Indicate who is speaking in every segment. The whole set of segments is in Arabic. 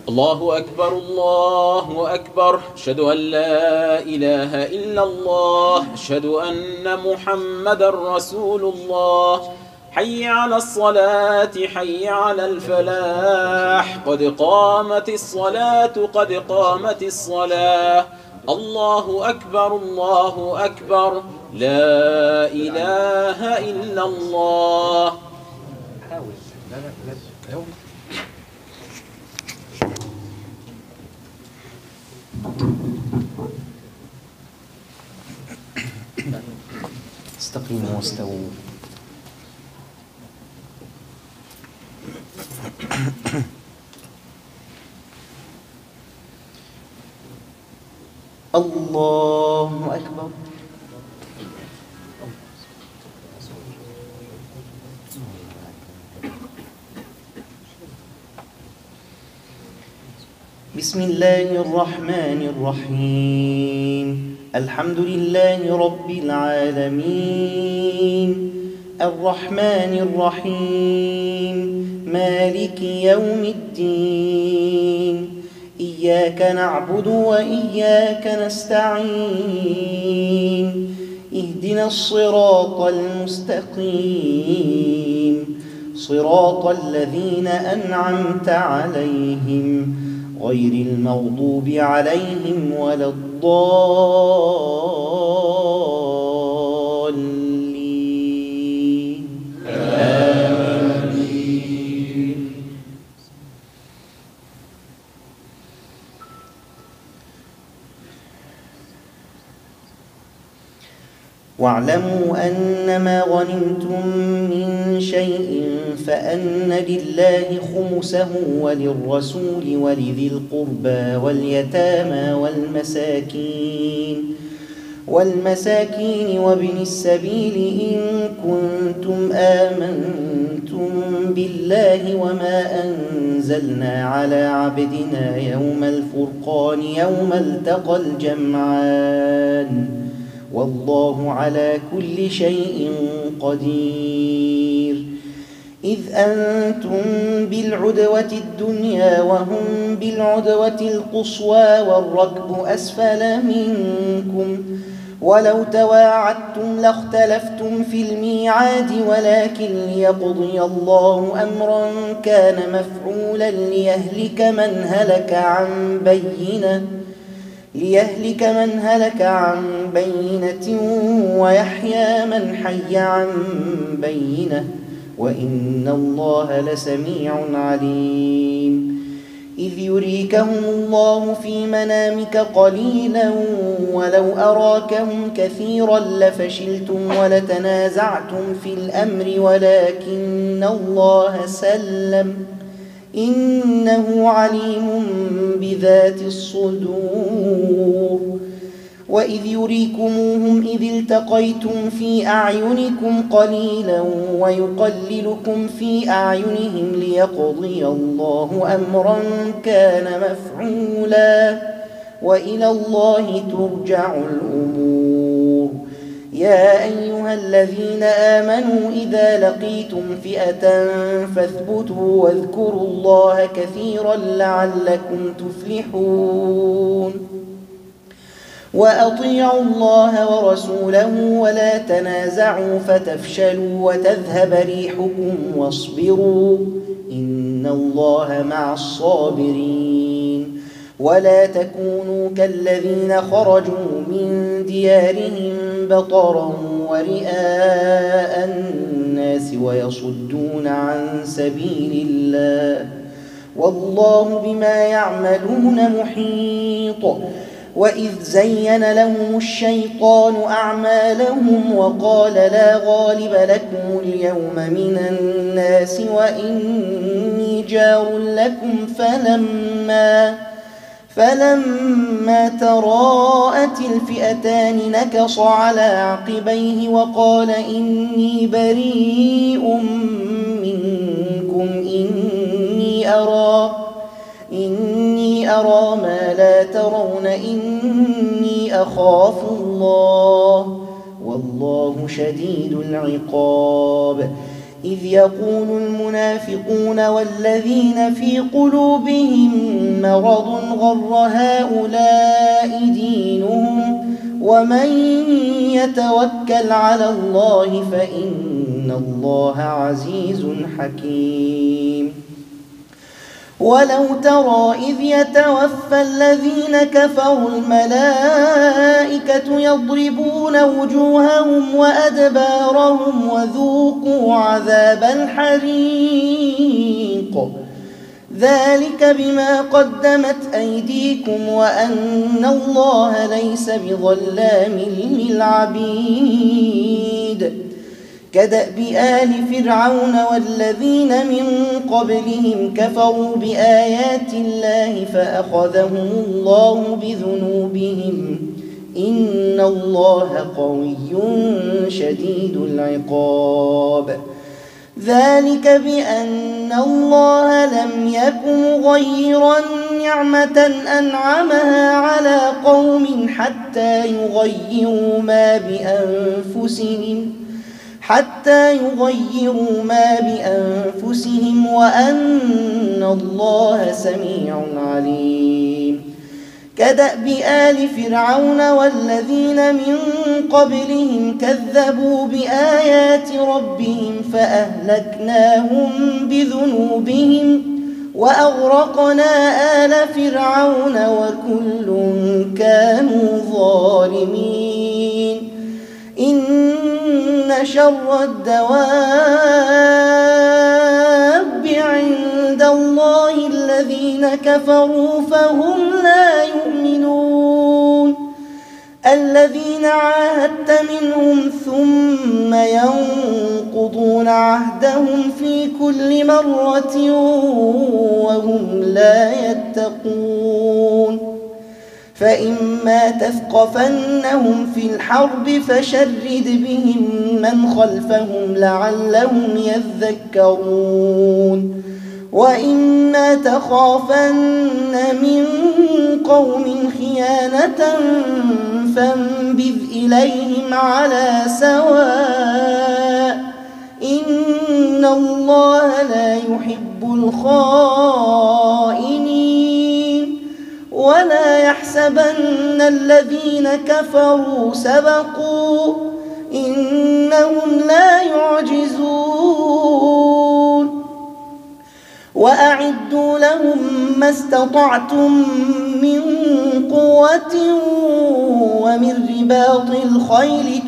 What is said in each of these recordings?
Speaker 1: الله أكبر الله أكبر. أشهد أن لا إله إلا الله. أشهد أن محمدا رسول الله. حي على الصلاة حي على الفلاح. قد قامت الصلاة قد قامت الصلاة. الله أكبر الله أكبر. لا إله إلا الله.
Speaker 2: استقيموا واستووا. الله أكبر. بسم الله الرحمن الرحيم. الحمد لله رب العالمين الرحمن الرحيم مالك يوم الدين. إياك نعبد وإياك نستعين. اهدنا الصراط المستقيم صراط الذين أنعمت عليهم غير المغضوب عليهم ولا الضالين. آمين. واعلموا أنما غنمتم من شيء فأن لله خمسه وللرسول ولذي القربى واليتامى والمساكين وابن السبيل إن كنتم آمنتم بالله وما أنزلنا على عبدنا يوم الفرقان يوم التقى الجمعان والله على كل شيء قدير. إذ أنتم بالعدوة الدنيا وهم بالعدوة القصوى والركب أسفل منكم ولو تواعدتم لاختلفتم في الميعاد ولكن ليقضي الله أمرا كان مفعولا ليهلك من هلك عن بينة ويحيى من حي عن بينة وإن الله لسميع عليم. إذ يريكهم الله في منامك قليلا ولو أراكهم كثيرا لفشلتم ولتنازعتم في الأمر ولكن الله سلم إنه عليم بذات الصدور. وإذ يريكموهم إذ التقيتم في أعينكم قليلا ويقللكم في أعينهم ليقضي الله أمرا كان مفعولا وإلى الله ترجع الأمور. يا أيها الذين آمنوا إذا لقيتم فئة فاثبتوا واذكروا الله كثيرا لعلكم تفلحون. وأطيعوا الله ورسوله ولا تنازعوا فتفشلوا وتذهب ريحكم واصبروا إن الله مع الصابرين. ولا تكونوا كالذين خرجوا من ديارهم بطرا ورئاء الناس ويصدون عن سبيل الله والله بما يعملون محيط. وإذ زين لهم الشيطان أعمالهم وقال لا غالب لكم اليوم من الناس وإني جار لكم فلما تراءت الفئتان نكص على عقبيه وقال إني بريء منكم إني أرى ما لا ترون إني أخاف الله والله شديد العقاب. إذ يقول المنافقون والذين في قلوبهم مرض غر هؤلاء دينهم ومن يتوكل على الله فإن الله عزيز حكيم. ولو ترى إذ يتوفى الذين كفروا الملائكة يضربون وجوههم وأدبارهم وذوقوا عذاب الحريق ذلك بما قدمت أيديكم وأن الله ليس بظلام للعبيد. كدأب آل فرعون والذين من قبلهم كفروا بآيات الله فأخذهم الله بذنوبهم إن الله قوي شديد العقاب. ذلك بأن الله لم يكن مغيرا نعمة أنعمها على قوم حتى يغيروا ما بأنفسهم وأن الله سميع عليم. كدأب آل فرعون والذين من قبلهم كذبوا بآيات ربهم فأهلكناهم بذنوبهم وأغرقنا آل فرعون وكل كانوا ظالمين. إن شر الدواب عند الله الذين كفروا فهم لا يؤمنون. الذين عاهدت منهم ثم ينقضون عهدهم في كل مرة وهم لا يتقون. فإما تثقفنهم في الحرب فشرد بهم من خلفهم لعلهم يذكرون. وإما تخافن من قوم خيانة فانبذ إليهم على سواء إن الله لا يحب الخائنين. ولا يحسبن الذين كفروا سبقوا إنهم لا يعجزون. وأعدوا لهم ما استطعتم من قوة ومن رباط الخيل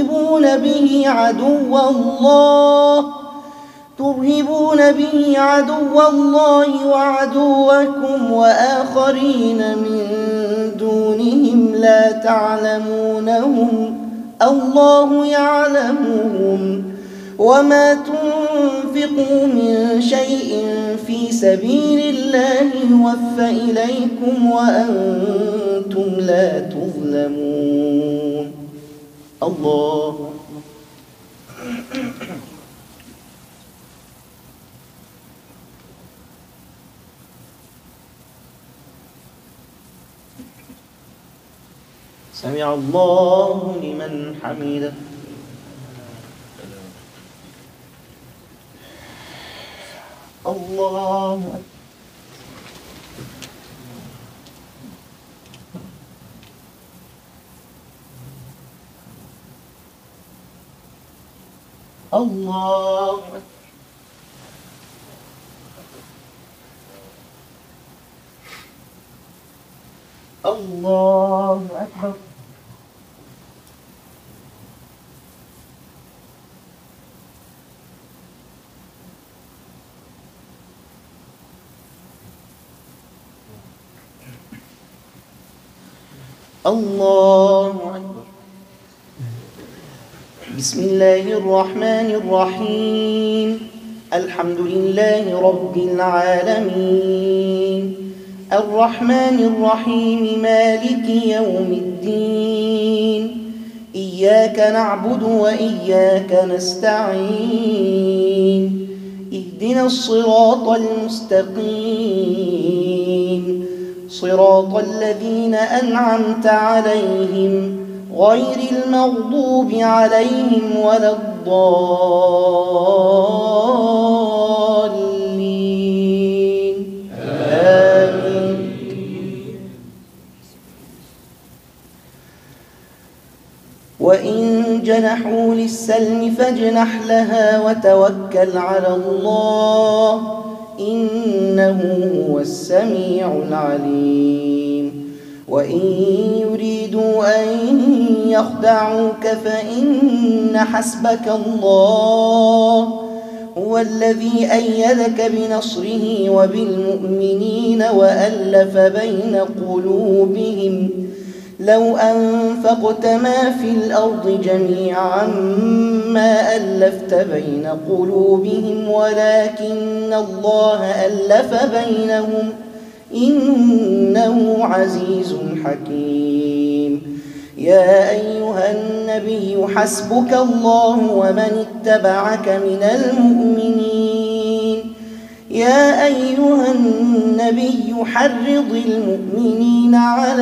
Speaker 2: ترهبون به عدو الله وعدوكم وآخرين من دونهم لا تعلمونهم الله يعلمهم. وما تنفقوا من شيء في سبيل الله يوفى إليكم وأنتم لا تظلمون. الله سمع الله لمن حمده. الله الله الله أكبر. الله أكبر. بسم الله الرحمن الرحيم. الحمد لله رب العالمين الرحمن الرحيم مالك يوم الدين. إياك نعبد وإياك نستعين. اهدنا الصراط المستقيم صراط الذين أنعمت عليهم غير المغضوب عليهم ولا الضالين. الضالين آمين. وإن جنحوا للسلم فاجنح لها وتوكل على الله إنه هو السميع العليم. وإن يريدوا أن يخدعوك فإن حسبك الله هو الذي أيدك بنصره وبالمؤمنين وألف بين قلوبهم لو أنفقت ما في الأرض جميعا ما ألفت بين قلوبهم ولكن الله ألف بينهم إنه عزيز حكيم. يا أيها النبي حسبك الله ومن اتبعك من المؤمنين. يا أيها النبي حرض المؤمنين على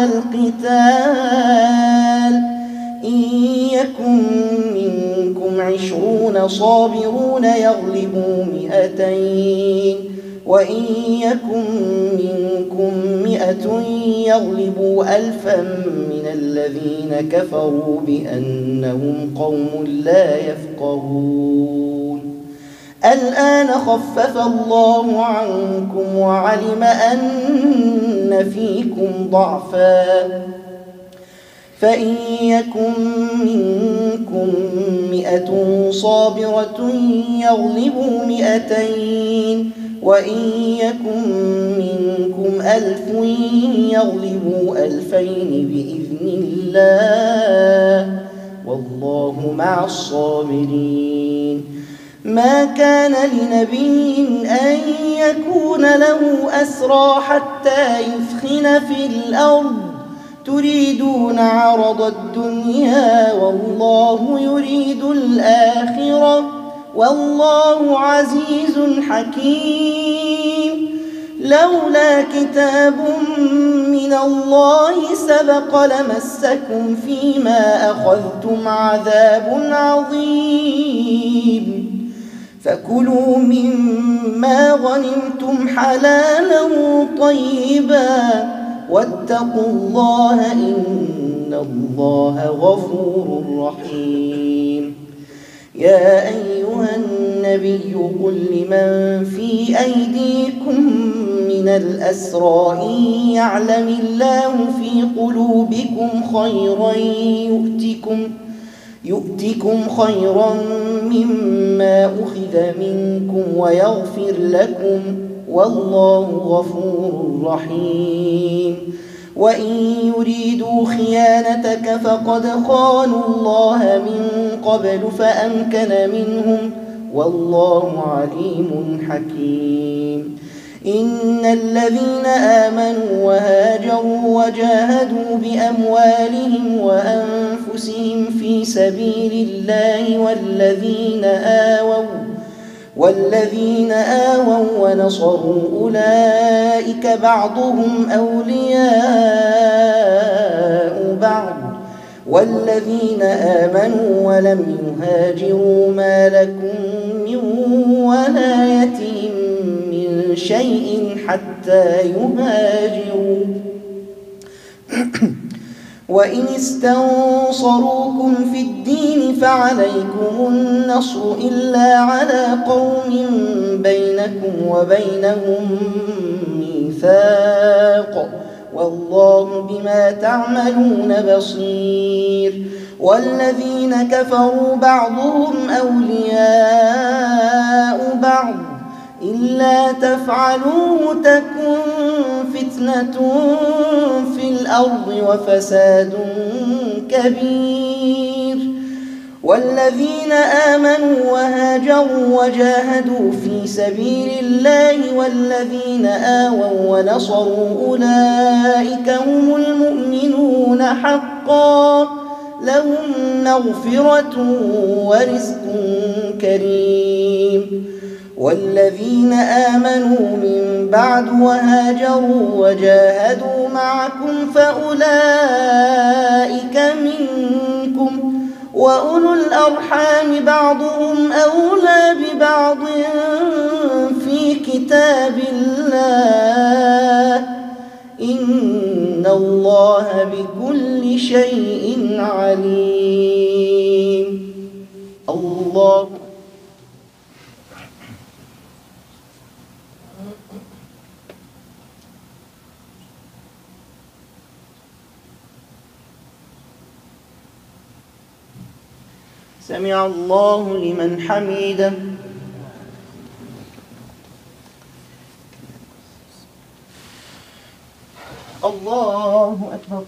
Speaker 2: القتال إن يكن منكم 20 صابرون يغلبوا 200 وإن يكن منكم 100 يغلبوا 1000 من الذين كفروا بأنهم قوم لا يفقهون. الآن خفف الله عنكم وعلم أن فيكم ضعفا فإن يكن منكم 100 صابرة يغلبوا 200 وإن يكن منكم 1000 يغلبوا 2000 بإذن الله والله مع الصابرين. ما كان لنبي أن يكون له أسرى حتى يثخن في الأرض تريدون عرض الدنيا والله يريد الآخرة والله عزيز حكيم. لولا كتاب من الله سبق لمسكم فيما أخذتم عذاب عظيم فكلوا مما غنمتم حلالا طيبا واتقوا الله إن الله غفور رحيم. يا أيها النبي قل لمن في أيديكم من الأسرى إن يعلم الله في قلوبكم خيرا يؤتكم خيرا مما أخذ منكم ويغفر لكم والله غفور رحيم. وإن يريدوا خيانتك فقد خانوا الله من قبل فأمكن منهم والله عليم حكيم. إن الذين آمنوا وهاجروا وجاهدوا بأموالهم وأنفسهم في سبيل الله والذين آووا ونصروا أولئك بعضهم أولياء بعض والذين آمنوا ولم يهاجروا ما لكم من ولايتهم من شيء حتى يهاجروا وإن استنصروكم في الدين فعليكم النصر إلا على قوم بينكم وبينهم ميثاق والله بما تعملون بصير. والذين كفروا بعضهم أولياء بعض إلا تفعلوه تكن فتنة في الأرض وفساد كبير. والذين آمنوا وهاجروا وجاهدوا في سبيل الله والذين آووا ونصروا أولئك هم المؤمنون حقا لهم مغفرة ورزق كريم. والذين آمنوا من بعد وهاجروا وجاهدوا معكم فأولئك منكم وأولو الأرحام بعضهم أولى ببعض في كتاب الله إن الله بكل شيء عليم. الله سمع الله لمن حمده. الله أكبر.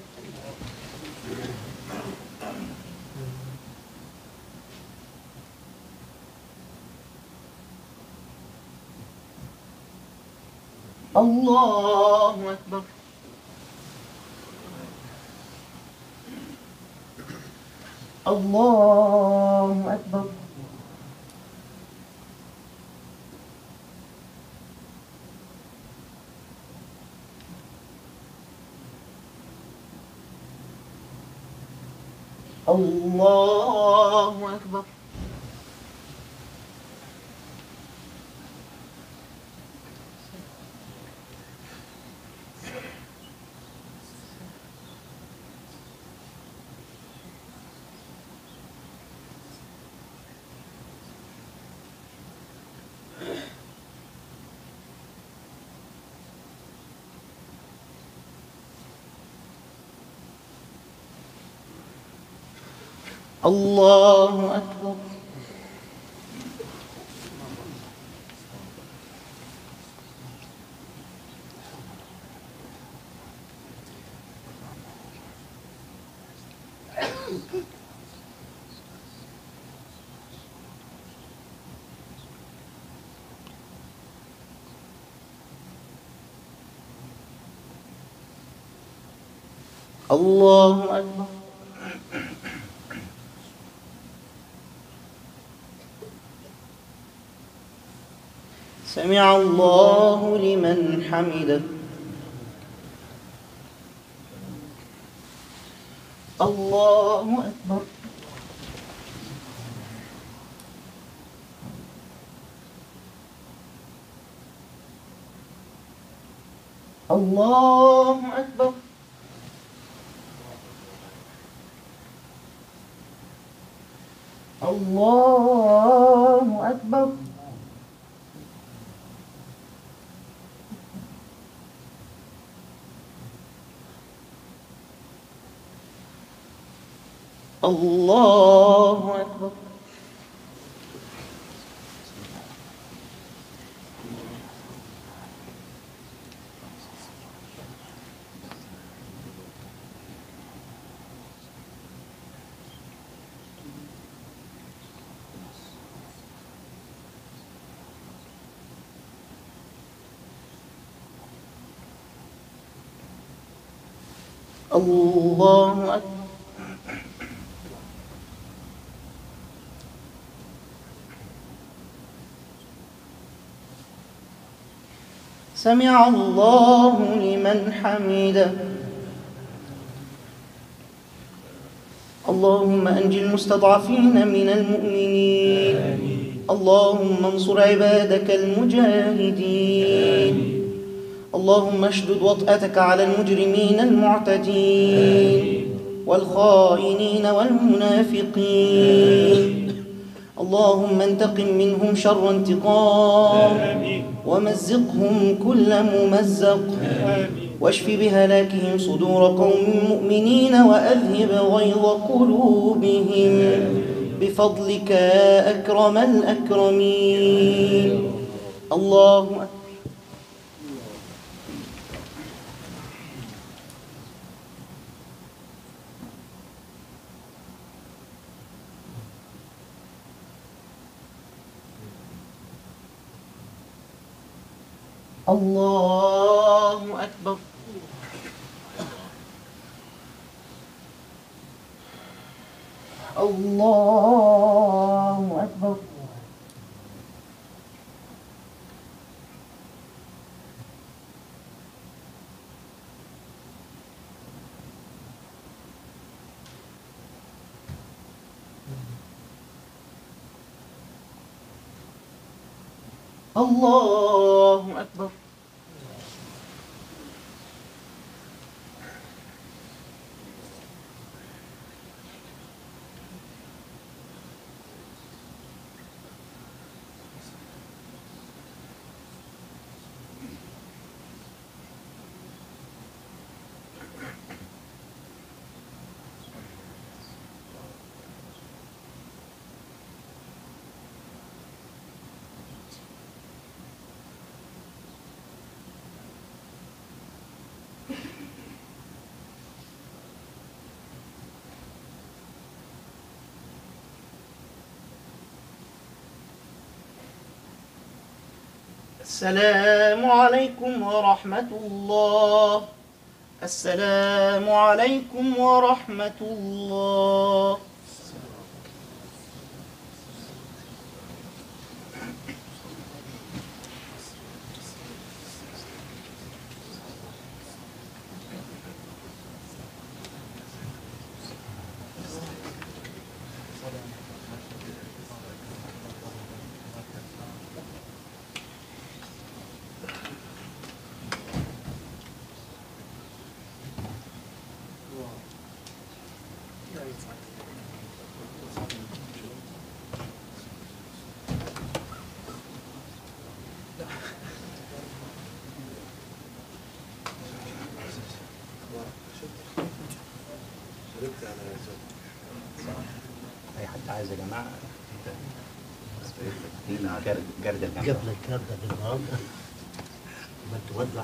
Speaker 2: الله أكبر. الله أكبر. الله أكبر. الله أكبر. الله أكبر. سمع الله لمن حمده. الله أكبر. الله أكبر. الله أكبر. الله أكبر. الله أكبر. سمع الله لمن حمده. اللهم أنجِ المستضعفين من المؤمنين. اللهم انصر عبادك المجاهدين. اللهم اشدد وطأتك على المجرمين المعتدين والخائنين والمنافقين. اللهم انتقم منهم شر انتقام ومزقهم كل ممزق واشف بهلاكهم صدور قوم مؤمنين وأذهب غيظ قلوبهم بفضلك يا أكرم الأكرمين. الله أكبر. الله أكبر. الله أكبر. الله أكبر. السلام عليكم ورحمة الله. السلام عليكم ورحمة الله.
Speaker 3: اي حد عايز يا جماعه جرد الجماعه
Speaker 4: قبل الكارده بالنهار ما توزع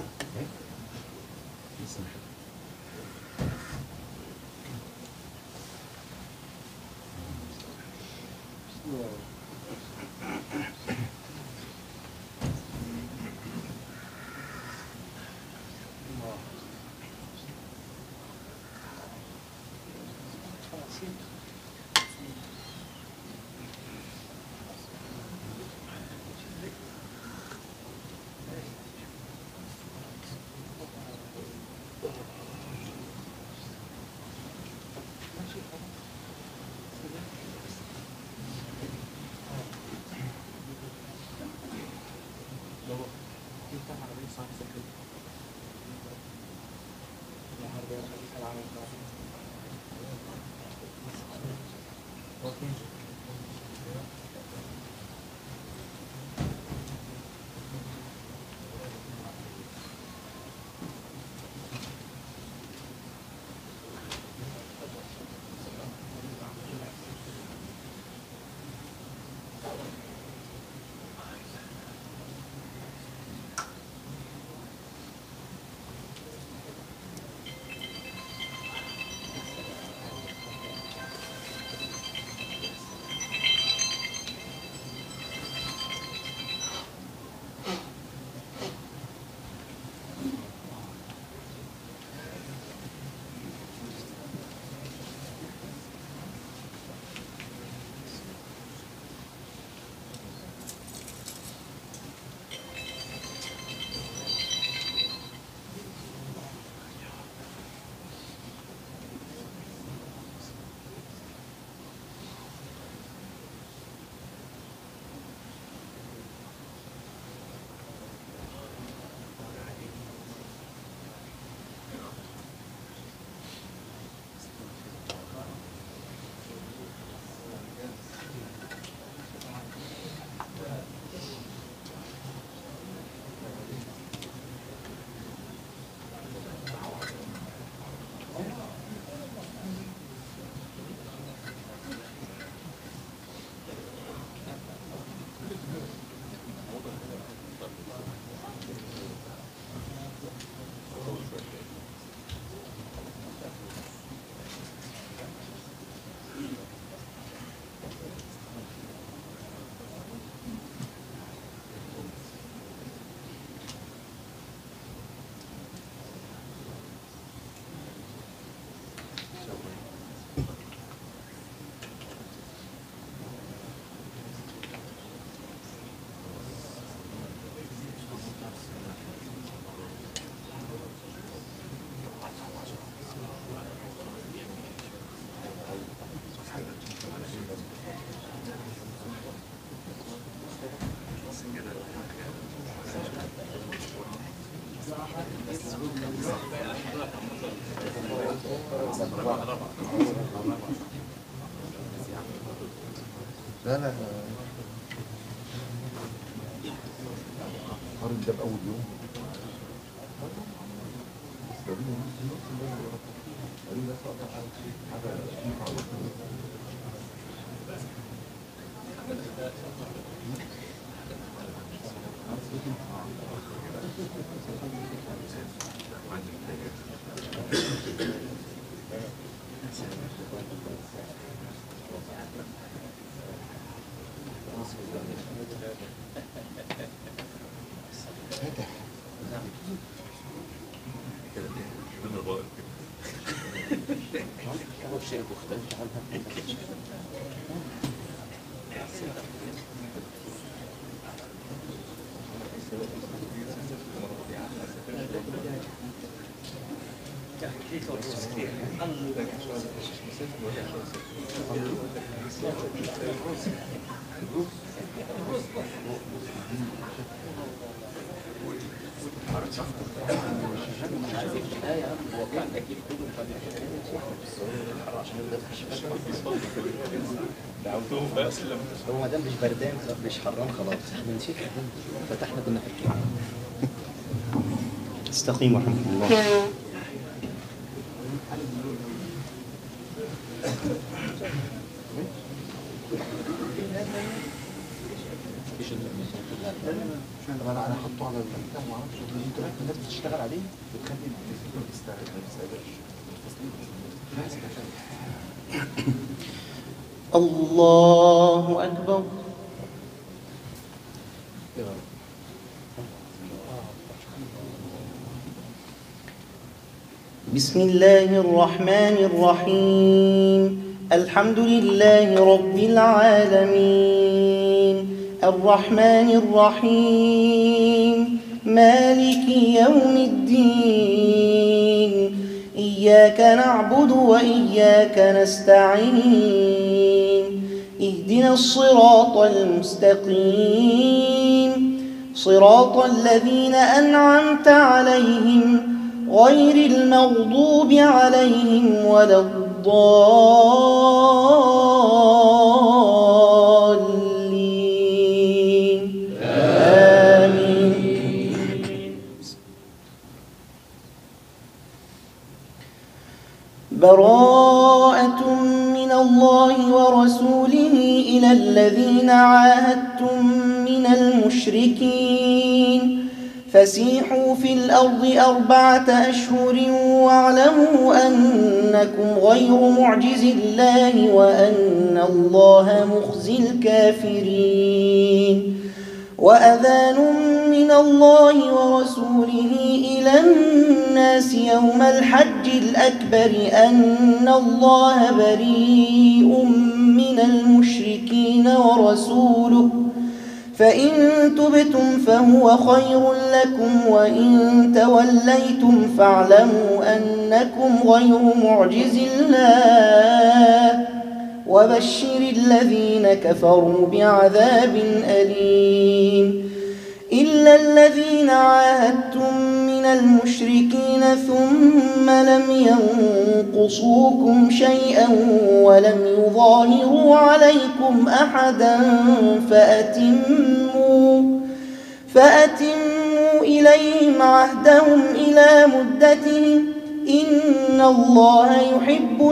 Speaker 5: لا لا خارج ده بأول يوم
Speaker 3: هو ما دام مش بردان مش حران خلاص نسيت فتحنا كنا في الكلام. استقيم ورحمة الله.
Speaker 5: انا حطه على البتاع ما اعرفش الناس بتشتغل عليه بتخلي تستعد ما تستعدش
Speaker 2: الله أكبر. بسم الله الرحمن الرحيم. الحمد لله رب العالمين الرحمن الرحيم مالك يوم الدين إياك نعبد وإياك نستعين اهدنا الصراط المستقيم صراط الذين أنعمت عليهم غير المغضوب عليهم ولا الضالين آمين. براءة من الله ورسوله إلى الذين عاهدتم من المشركين فسيحوا في الأرض 4 أشهر واعلموا أنكم غير معجز الله وأن الله مخزي الكافرين. وأذان من الله ورسوله إلى الناس يوم الحج الأكبر أن الله بريء من المشركين ورسوله فإن تبتم فهو خير لكم وإن توليتم فاعلموا أنكم غير معجز الله وبشر الذين كفروا بعذاب أليم. إلا الذين عاهدتم من المشركين ثم لم ينقصوكم شيئا ولم يظاهروا عليكم أحدا فأتموا إليهم عهدهم إلى مدتهم إن الله يحب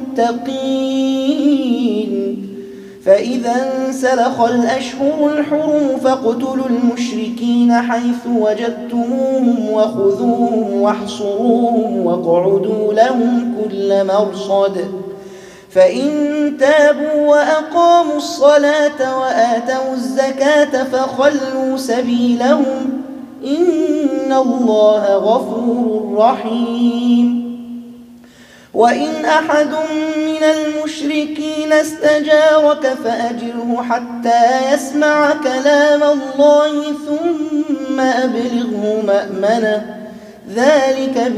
Speaker 2: المتقين. فإذا انسلخ الأشهر الحرم فاقتلوا المشركين حيث وجدتموهم وخذوهم واحصروهم واقعدوا لهم كل مرصد فإن تابوا وأقاموا الصلاة وآتوا الزكاة فخلوا سبيلهم إن الله غفور رحيم. وإن أحد من المشركين استجارك فأجره حتى يسمع كلام الله ثم أبلغه مأمنه ذلك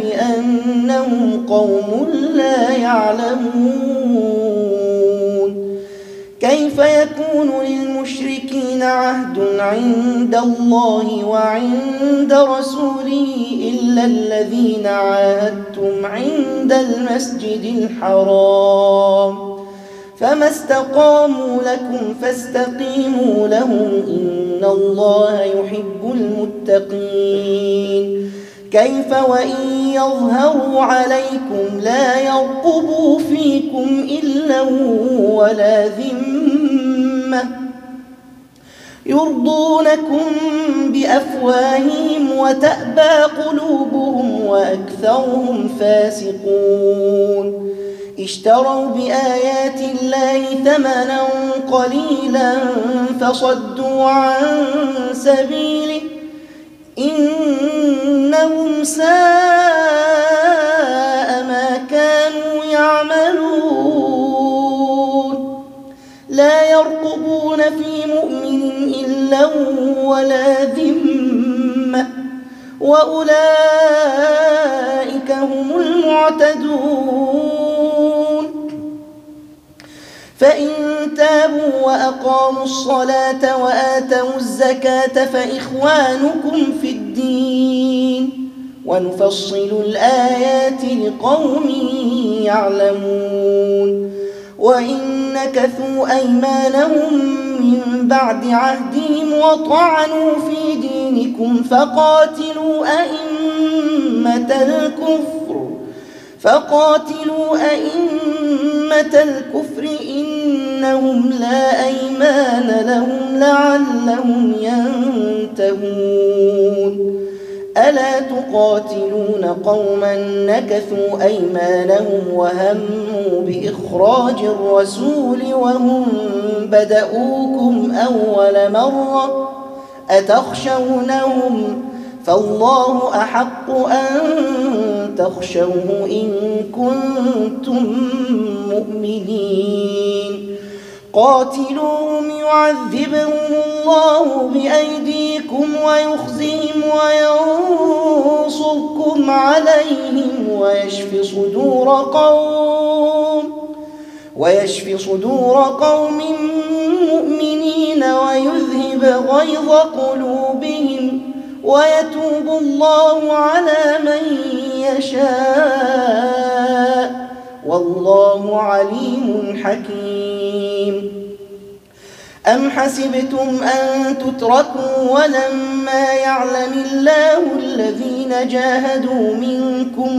Speaker 2: بأنهم قوم لا يعلمون. كيف يكون للمشركين عهد عند الله وعند رسوله إلا الذين عاهدتم عند المسجد الحرام فما استقاموا لكم فاستقيموا لهم إن الله يحب المتقين كيف وإن يظهروا عليكم لا يرقبوا فيكم إلا ولا ذمة يرضونكم بأفواههم وتأبى قلوبهم وأكثرهم فاسقون اشتروا بآيات الله ثمنا قليلا فصدوا عن سبيله إنهم ساء ما كانوا يعملون لا يرقبون في مؤمن إلا ولا ذمة وأولئك هم المعتدون فإن تابوا وأقاموا الصلاة وآتوا الزكاة فإخوانكم في الدين ونفصل الآيات لقوم يعلمون وإن نكثوا أيمانهم من بعد عهدهم وطعنوا في دينكم فقاتلوا أئمة الكفر إنهم لا أيمان لهم لعلهم ينتهون ألا تقاتلون قوما نكثوا أيمانهم وهموا بإخراج الرسول وهم بدؤوكم أول مرة أتخشونهم فالله أحق أن تخشوه إن كنتم مؤمنين قاتلوهم يعذبهم الله بأيديكم ويخزيهم وينصركم عليهم ويشف صدور قوم مؤمنين ويذهب غيظ قلوبهم ويتوب الله على من يشاء والله عليم حكيم أم حسبتم أن تتركوا ولما يعلم الله الذين جاهدوا منكم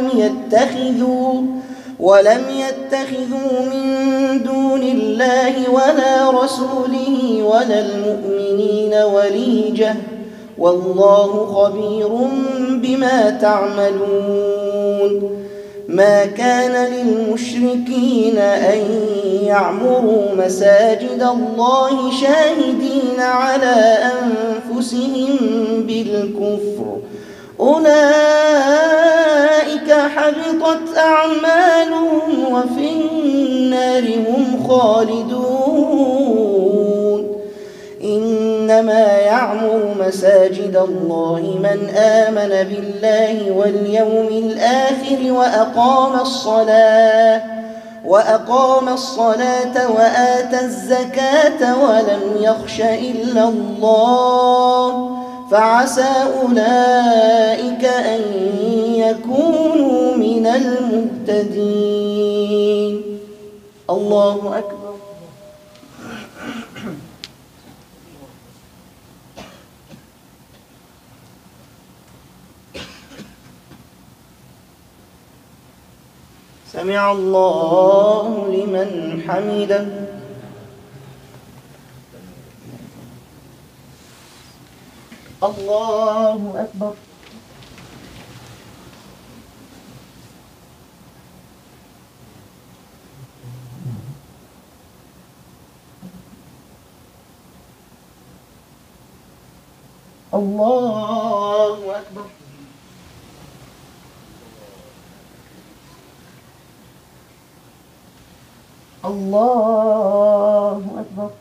Speaker 2: ولم يتخذوا من دون الله ولا رسوله ولا المؤمنين وليجة والله خبير بما تعملون ما كان للمشركين أن يعمروا مساجد الله شاهدين على أنفسهم بالكفر أولئك حبطت أعمالهم وفي النار هم خالدون إنما يعمر مساجد الله من آمن بالله واليوم الآخر وأقام الصلاة وآتى الزكاة ولم يخش إلا الله فعسى أولئك أن يكونوا من المهتدين الله أكبر سمع الله لمن حمده الله أكبر الله أكبر الله أكبر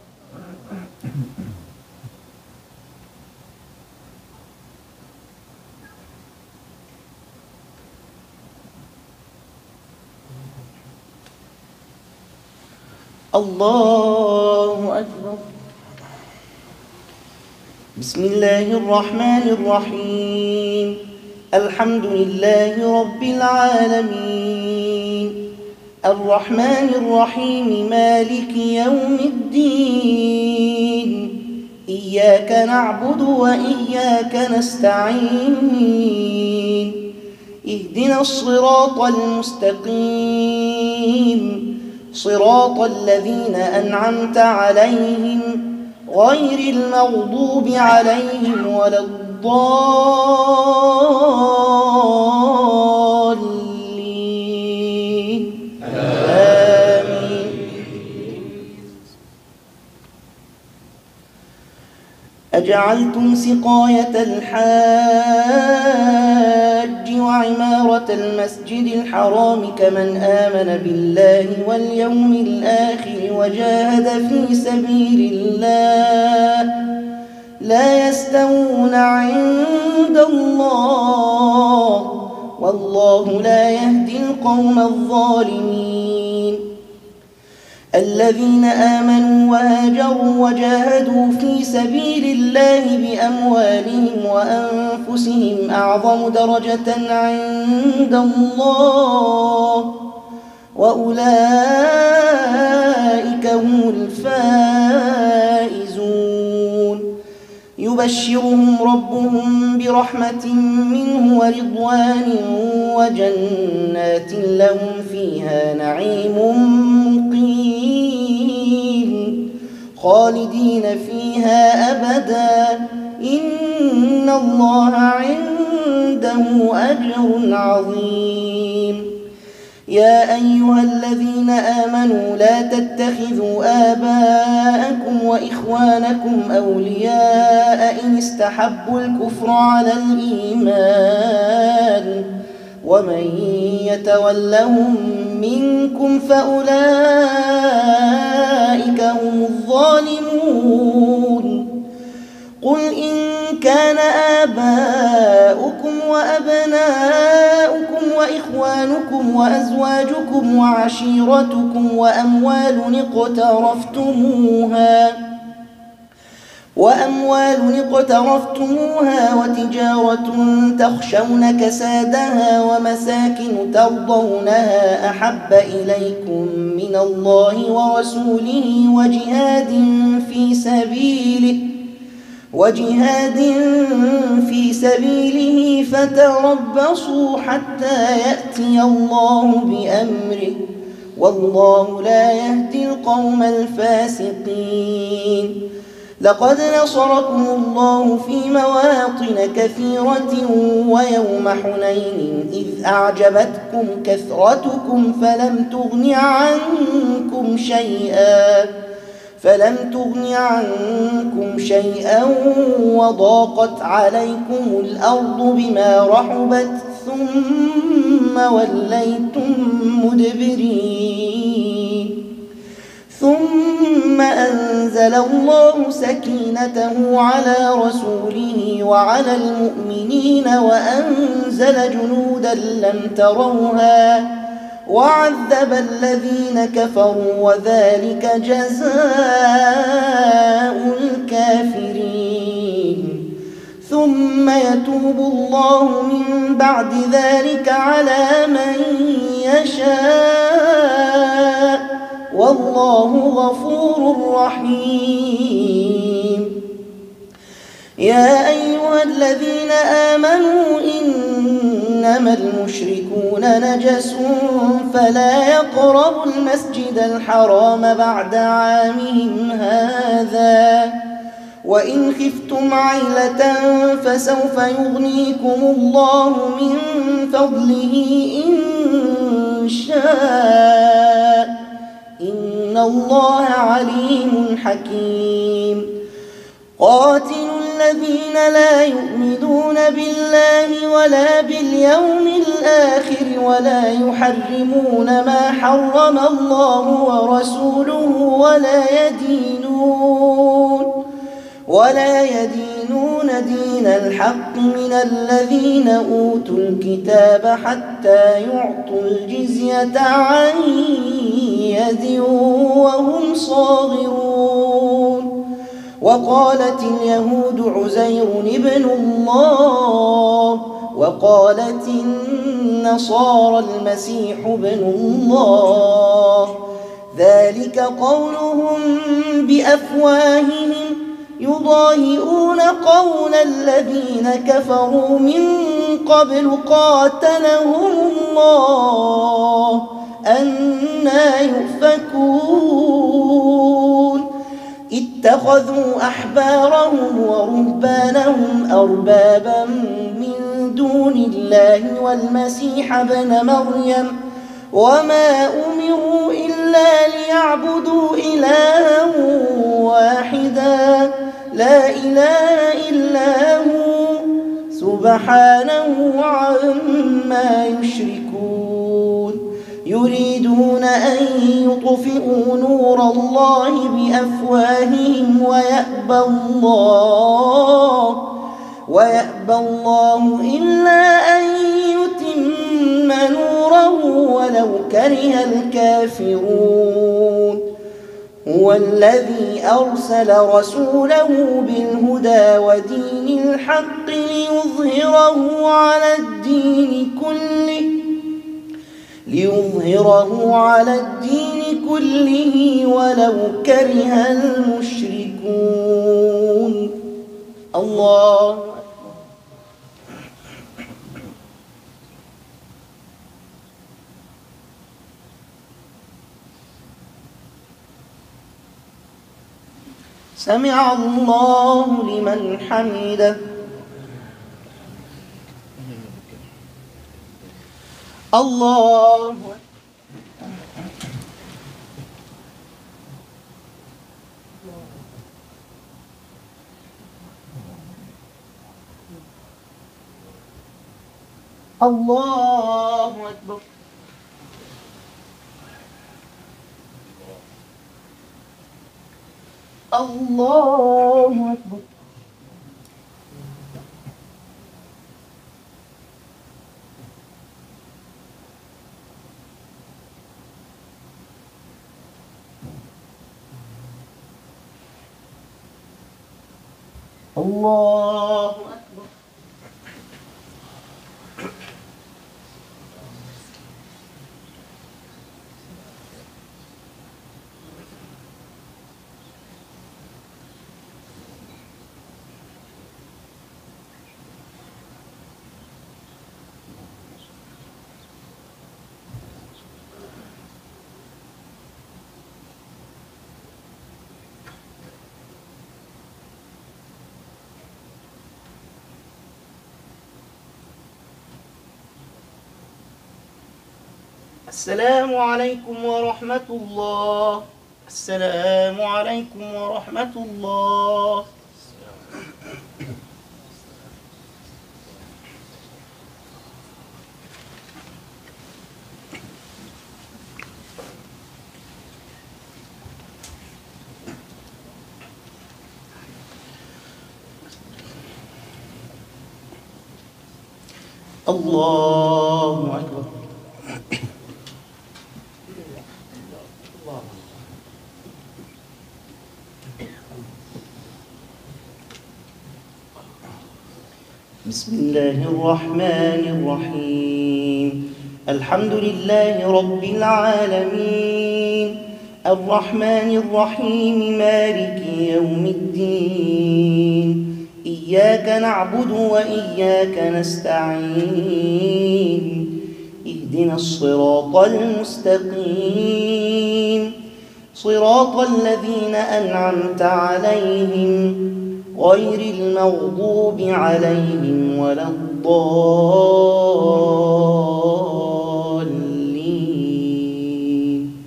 Speaker 2: الله أكبر. بسم الله الرحمن الرحيم. الحمد لله رب العالمين الرحمن الرحيم مالك يوم الدين إياك نعبد وإياك نستعين اهدنا الصراط المستقيم صراط الذين أنعمت عليهم غير المغضوب عليهم ولا الضالين آمين. أجعلتم سقاية الحاج وعمارة المسجد الحرام كمن آمن بالله واليوم الآخر وجاهد في سبيل الله لا يستوون عند الله والله لا يهدي القوم الظالمين. الذين آمنوا وهاجروا وجاهدوا في سبيل الله بأموالهم وأنفسهم أعظم درجة عند الله وأولئك هم الفائزون. يبشرهم ربهم برحمة منه ورضوان وجنات لهم فيها نعيم مقيم خالدين فيها أبدا إن الله عنده أجر عظيم. يا أيها الذين آمنوا لا تتخذوا آباءكم وإخوانكم أولياء إن استحبوا الكفر على الإيمان ومن يتولهم منكم فأولئك هم الظالمون. قل إن كان آباؤكم وأبناؤكم وإخوانكم وأزواجكم وعشيرتكم وأموال اقترفتموها وتجارة تخشون كسادها ومساكن ترضونها أحب إليكم من الله ورسوله وجهاد في سبيله فتربصوا حتى يأتي الله بأمره والله لا يهدي القوم الفاسقين. لقد نصركم الله في مواطن كثيرة ويوم حنين إذ أعجبتكم كثرتكم فلم تغن عنكم شيئا وضاقت عليكم الأرض بما رحبت ثم وليتم مدبرين. ثم أنزل الله سكينته على رسوله وعلى المؤمنين وأنزل جنودا لم تروها وعذب الذين كفروا وذلك جزاء الكافرين. ثم يتوب الله من بعد ذلك على من يشاء والله غفور رحيم. يا أيها الذين آمنوا إنما المشركون نجس فلا يقربوا المسجد الحرام بعد عامهم هذا وإن خفتم عيلة فسوف يغنيكم الله من فضله إن شاء إن الله عليم حكيم. قاتلوا الذين لا يؤمنون بالله ولا باليوم الآخر ولا يحرمون ما حرم الله ورسوله ولا يدينون دين الحق من الذين أوتوا الكتاب حتى يعطوا الجزية عن يد وهم صاغرون. وقالت اليهود عزير ابن الله، وقالت النصارى المسيح ابن الله، ذلك قولهم بأفواههم يضاهئون قول الذين كفروا من قبل قاتلهم الله أنى يؤفكون. اتخذوا أحبارهم ورهبانهم أربابا من دون الله والمسيح ابن مريم، وما أمروا إلا ليعبدوا إلها واحدا لا إله إلا هو سبحانه عما يشركون. يريدون أن يطفئوا نور الله بأفواههم ويأبى الله إلا أن يتم نوره ولو كره الكافرون. هو الذي أرسل رسوله بالهدى ودين الحق ليظهره على الدين كله ولو كره المشركون. الله سمع الله لمن حمده. الله الله أكبر. الله أكبر. الله أكبر. السلام عليكم ورحمة الله. السلام عليكم ورحمة الله. الله أكبر. بسم الله الرحمن الرحيم. الحمد لله رب العالمين الرحمن الرحيم مالك يوم الدين. إياك نعبد وإياك نستعين. اهدنا الصراط المستقيم صراط الذين أنعمت عليهم غير المغضوب عليهم ولا الضالين.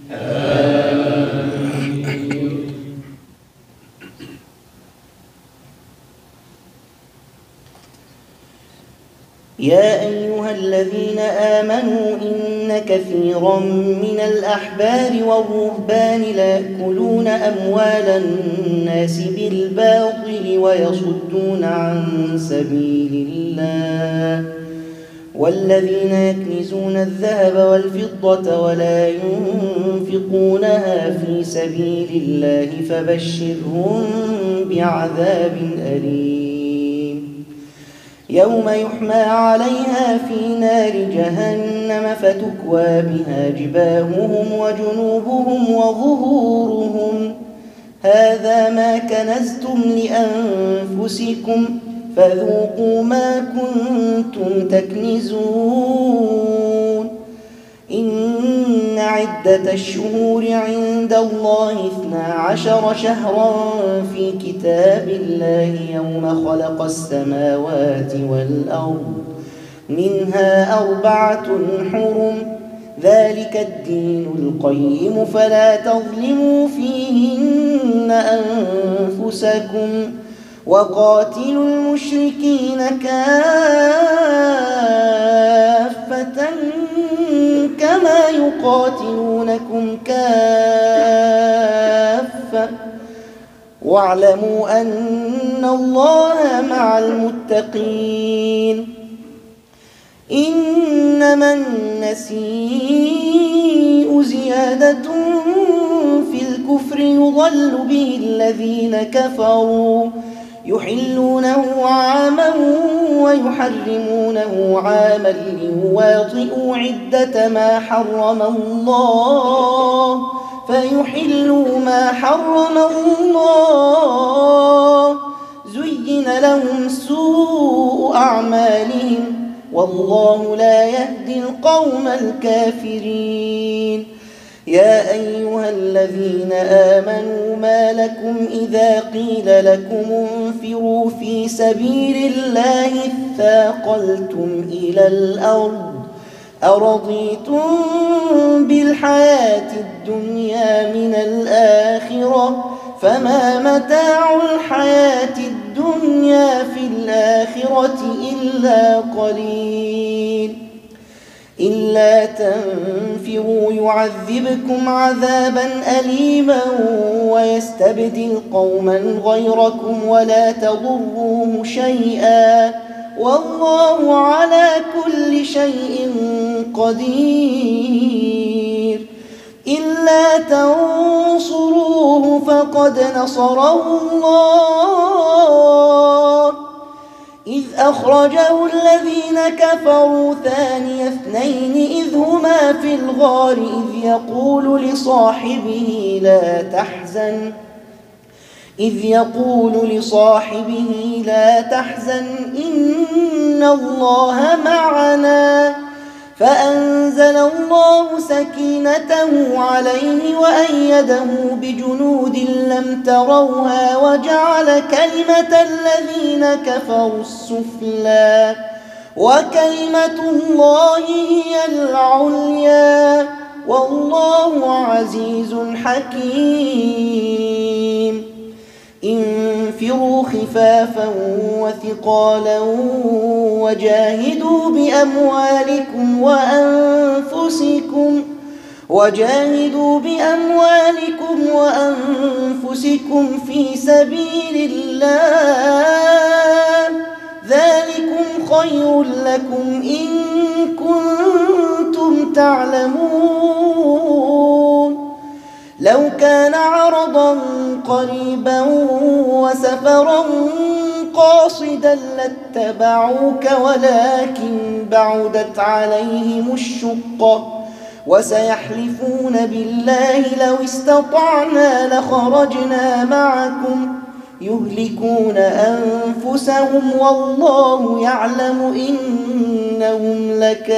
Speaker 2: آمين. يا أيها الذين آمنوا إن كثيرا من الأحبار والرهبان ليأكلون أموال الناس بالباطل ويصدون عن سبيل الله والذين يكنزون الذهب والفضة ولا ينفقونها في سبيل الله فبشرهم بعذاب أليم يوم يحمى عليها في نار جهنم فتكوى بها جباههم وجنوبهم وظهورهم هذا ما كنزتم لأنفسكم فذوقوا ما كنتم تكنزون إن عدة الشهور عند الله 12 شهرا في كتاب الله يوم خلق السماوات والأرض منها 4 حرم ذلك الدين القيم فلا تظلموا فيهن أنفسكم وقاتلوا المشركين كافة كما يقاتلونكم كافة واعلموا أن الله مع المتقين إنما النسيء زيادة في الكفر يضل به الذين كفروا يحلونه عاما ويحرمونه عاما ليواطئوا عدة ما حرم الله فيحلوا ما حرم الله زين لهم سوء أعمالهم والله لا يهدي القوم الكافرين يا أيها الذين آمنوا ما لكم إذا قيل لكم انفروا في سبيل الله اثاقلتم إلى الأرض أرضيتم بالحياة الدنيا من الآخرة فما متاع الحياة الدنيا في الآخرة إلا قليل إلا تنفروا يعذبكم عذابا أليما ويستبدل قوما غيركم ولا تضروه شيئا والله على كل شيء قدير إلا تنصروه فقد نصره الله إذ أخرجه الذين كفروا ثاني اثنين إذ هما في الغار إذ يقول لصاحبه لا تحزن إن الله معنا فأنزل الله سكينته عليه وأيده بجنود لم تروها وجعل كلمة الذين كفروا السفلى وكلمة الله هي العليا والله عزيز حكيم انفروا خفافا وثقالا وجاهدوا بأموالكم وأنفسكم في سبيل الله ذلكم خير لكم إن كنتم تعلمون لو كان عرضا قريبا وسفرا قاصدا لاتبعوك ولكن بعدت عليهم الشقة وسيحلفون بالله لو استطعنا لخرجنا معكم يهلكون أنفسهم والله يعلم إنهم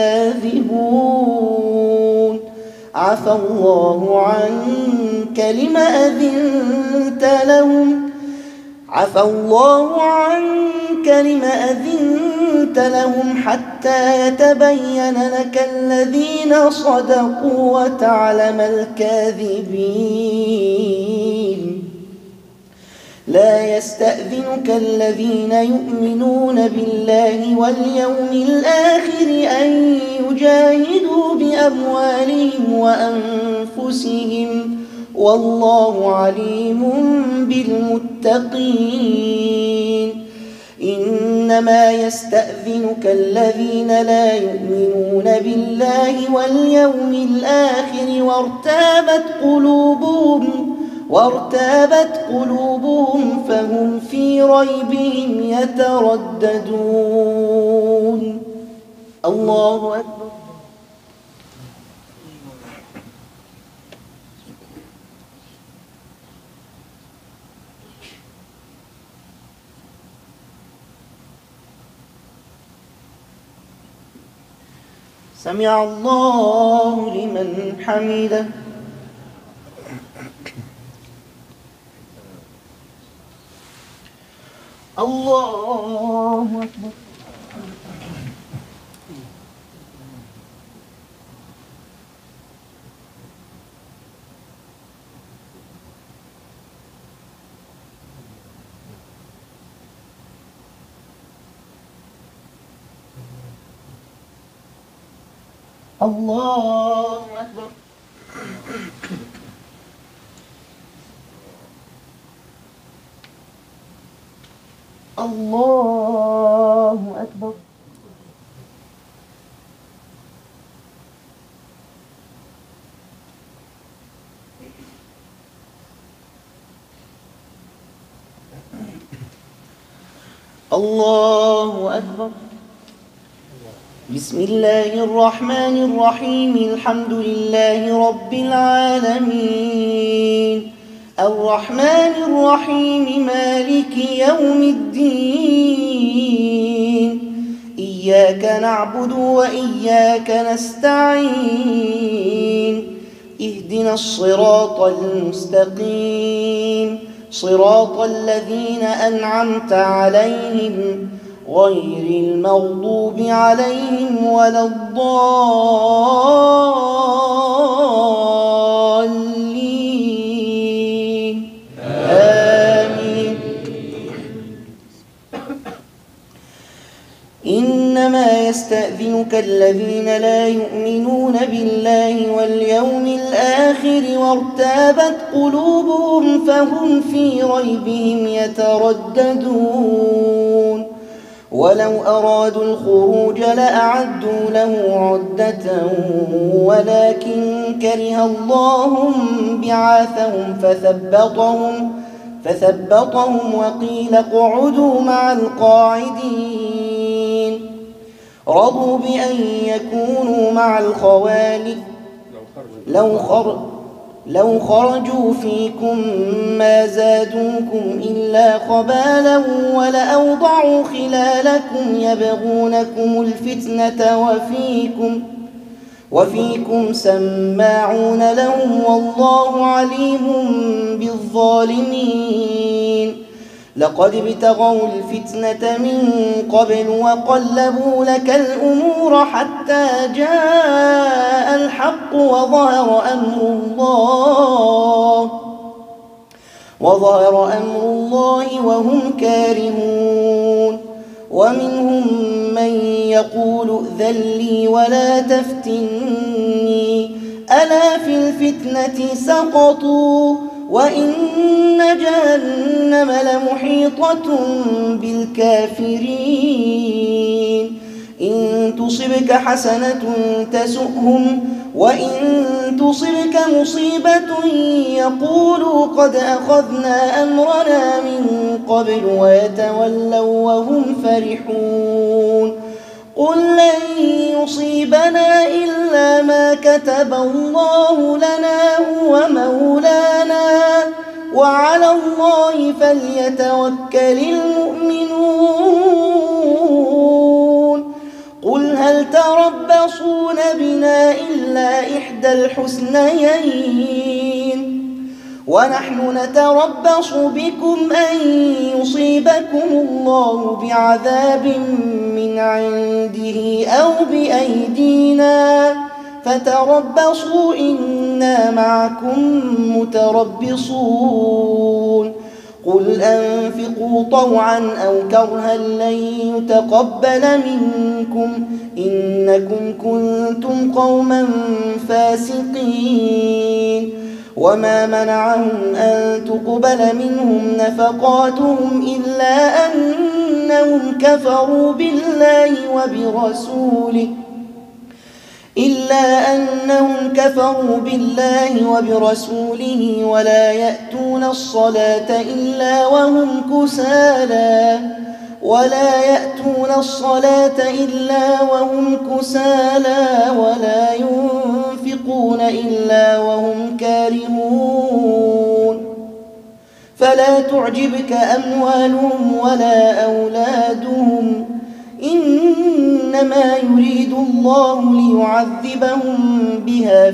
Speaker 2: لكاذبون عفى الله عنك لم أذنت لهم حتى يتبين لك الذين صدقوا وتعلم الكاذبين لا يستأذنك الذين يؤمنون بالله واليوم الآخر أن يجاهدوا بأموالهم وأنفسهم والله عليم بالمتقين. إنما يستأذنك الذين لا يؤمنون بالله واليوم الآخر وارتابت قلوبهم فهم في ريبهم يترددون. الله أكبر. سمع الله لمن حمده. الله أكبر. الله أكبر. الله أكبر. الله أكبر. بسم الله الرحمن الرحيم. الحمد لله رب العالمين الرحمن الرحيم مالك يوم الدين. إياك نعبد وإياك نستعين. اهدنا الصراط المستقيم صراط الذين أنعمت عليهم غير المغضوب عليهم ولا الضالين. آمين. إنما يستأذنك الذين لا يؤمنون بالله واليوم الآخر وارتابت قلوبهم فهم في ريبهم يترددون. ولو أرادوا الخروج لأعدوا له عدة ولكن كره الله بعاثهم فثبطهم وقيل اقعدوا مع القاعدين. رضوا بأن يكونوا مع الخوالف لو خرجوا فيكم ما زادوكم إلا خبالا ولأوضعوا خلالكم يبغونكم الفتنة وفيكم سماعون لهم والله عليم بالظالمين. لقد ابتغوا الفتنة من قبل وقلبوا لك الأمور حتى جاء الحق وظهر أمر الله وهم كارهون. ومنهم من يقول ائذن لي ولا تفتني ألا في الفتنة سقطوا وإن جهنم لمحيطة بالكافرين. إن تصبك حسنة تسؤهم وإن تصبك مصيبة يقولوا قد أخذنا أمرنا من قبل ويتولوا وهم فرحون. قل لن يصيبنا إلا ما كتب الله لنا هو مولانا وعلى الله فليتوكل المؤمنون. قل هل تربصون بنا إلا إحدى الحسنيين ونحن نتربص بكم أن يصيبكم الله بعذاب من عنده أو بأيدينا فتربصوا إنا معكم متربصون. قل أنفقوا طوعا أو كرها لن يتقبل منكم إنكم كنتم قوما فاسقين. وما منعهم أن تقبل منهم نفقاتهم إلا أنهم كفروا بالله وبرسوله ولا يأتون الصلاة إلا وهم كسالى ولا ينفقون إلا وهم كارهون. فلا تعجبك أموالهم ولا أولادهم إنما يريد الله ليعذبهم بها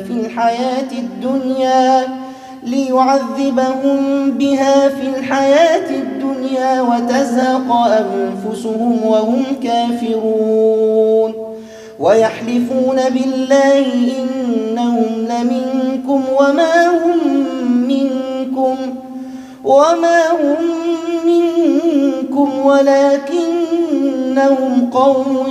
Speaker 2: في الحياة الدنيا وتزهق أنفسهم وهم كافرون. ويحلفون بالله إنهم لمنكم وما هم منكم ولكنهم قوم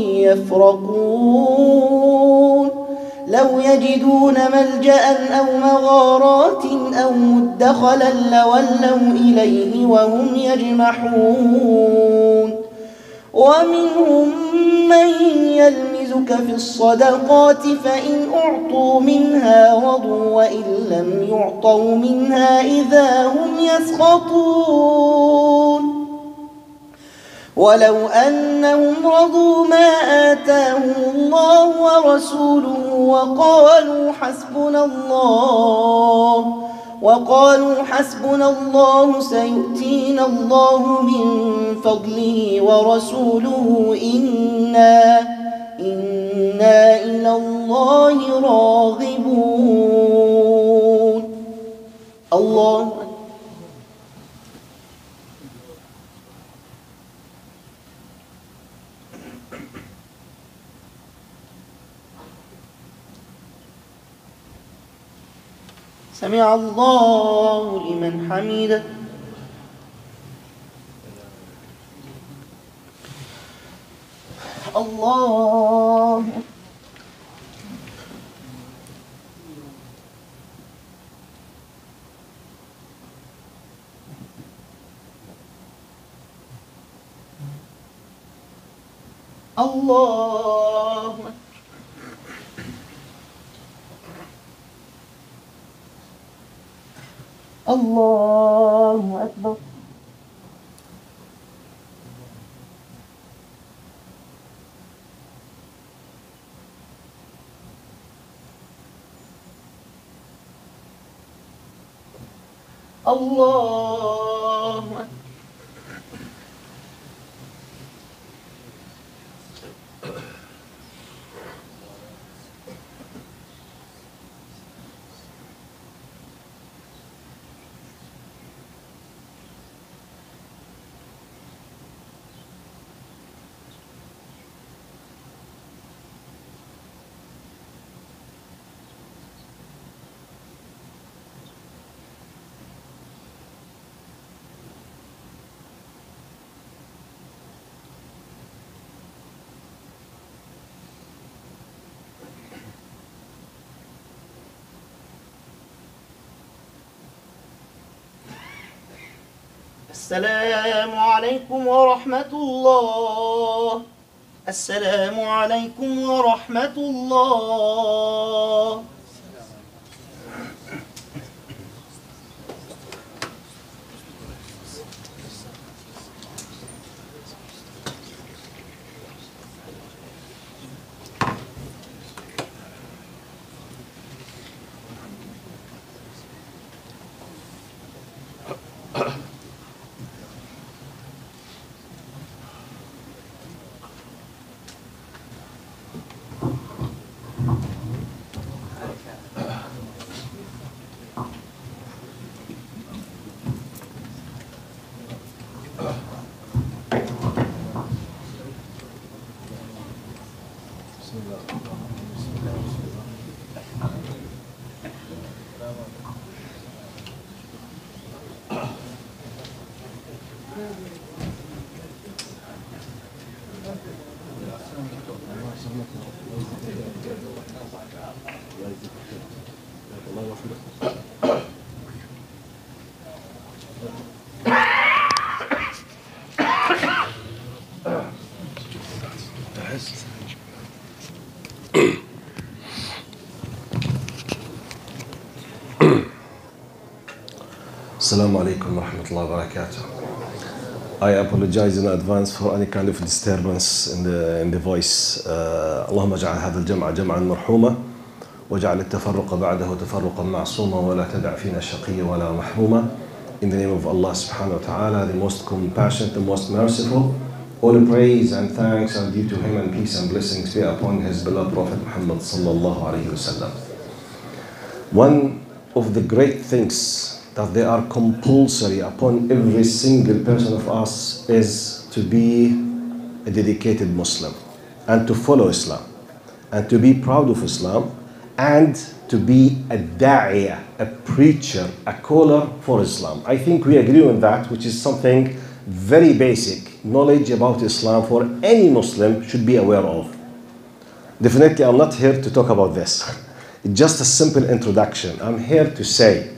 Speaker 2: يفرقون. لو يجدون ملجأ أو مغارات أو مدخلا لولوا إليه وهم يجمحون. ومنهم من يلمزك في الصدقات فإن أعطوا منها رضوا وإن لم يعطوا منها إذا هم يسخطون. ولو أنهم رضوا ما آتاهم الله ورسوله وقالوا حسبنا الله سيؤتينا الله من فضله ورسوله إنا إلى الله راغبون. الله سمع الله لمن حمده. الله الله الله أكبر. الله أكبر. السلام عليكم ورحمة الله. السلام عليكم ورحمة الله.
Speaker 6: Assalamu alaikum wa rahmatullahi wa barakatuh. I apologize in advance for any kind of disturbance in the voice. اللهم اجعل هذا الجمع جمعا مرحوما واجعل التفرق بعده تفرقا معصوما ولا تدع فينا شقيا ولا محروما. In the name of Allah subhanahu wa ta'ala, the most compassionate, the most merciful. All praise and thanks are due to him, and peace and blessings be upon his beloved Prophet Muhammad sallallahu alayhi wa sallam. One of the great things that they are compulsory upon every single person of us is to be a dedicated Muslim and to follow Islam and to be proud of Islam and to be a da'iyah, a preacher, a caller for Islam. I think we agree on that, which is something very basic. Knowledge about Islam for any Muslim should be aware of. Definitely, I'm not here to talk about this. It's just a simple introduction. I'm here to say,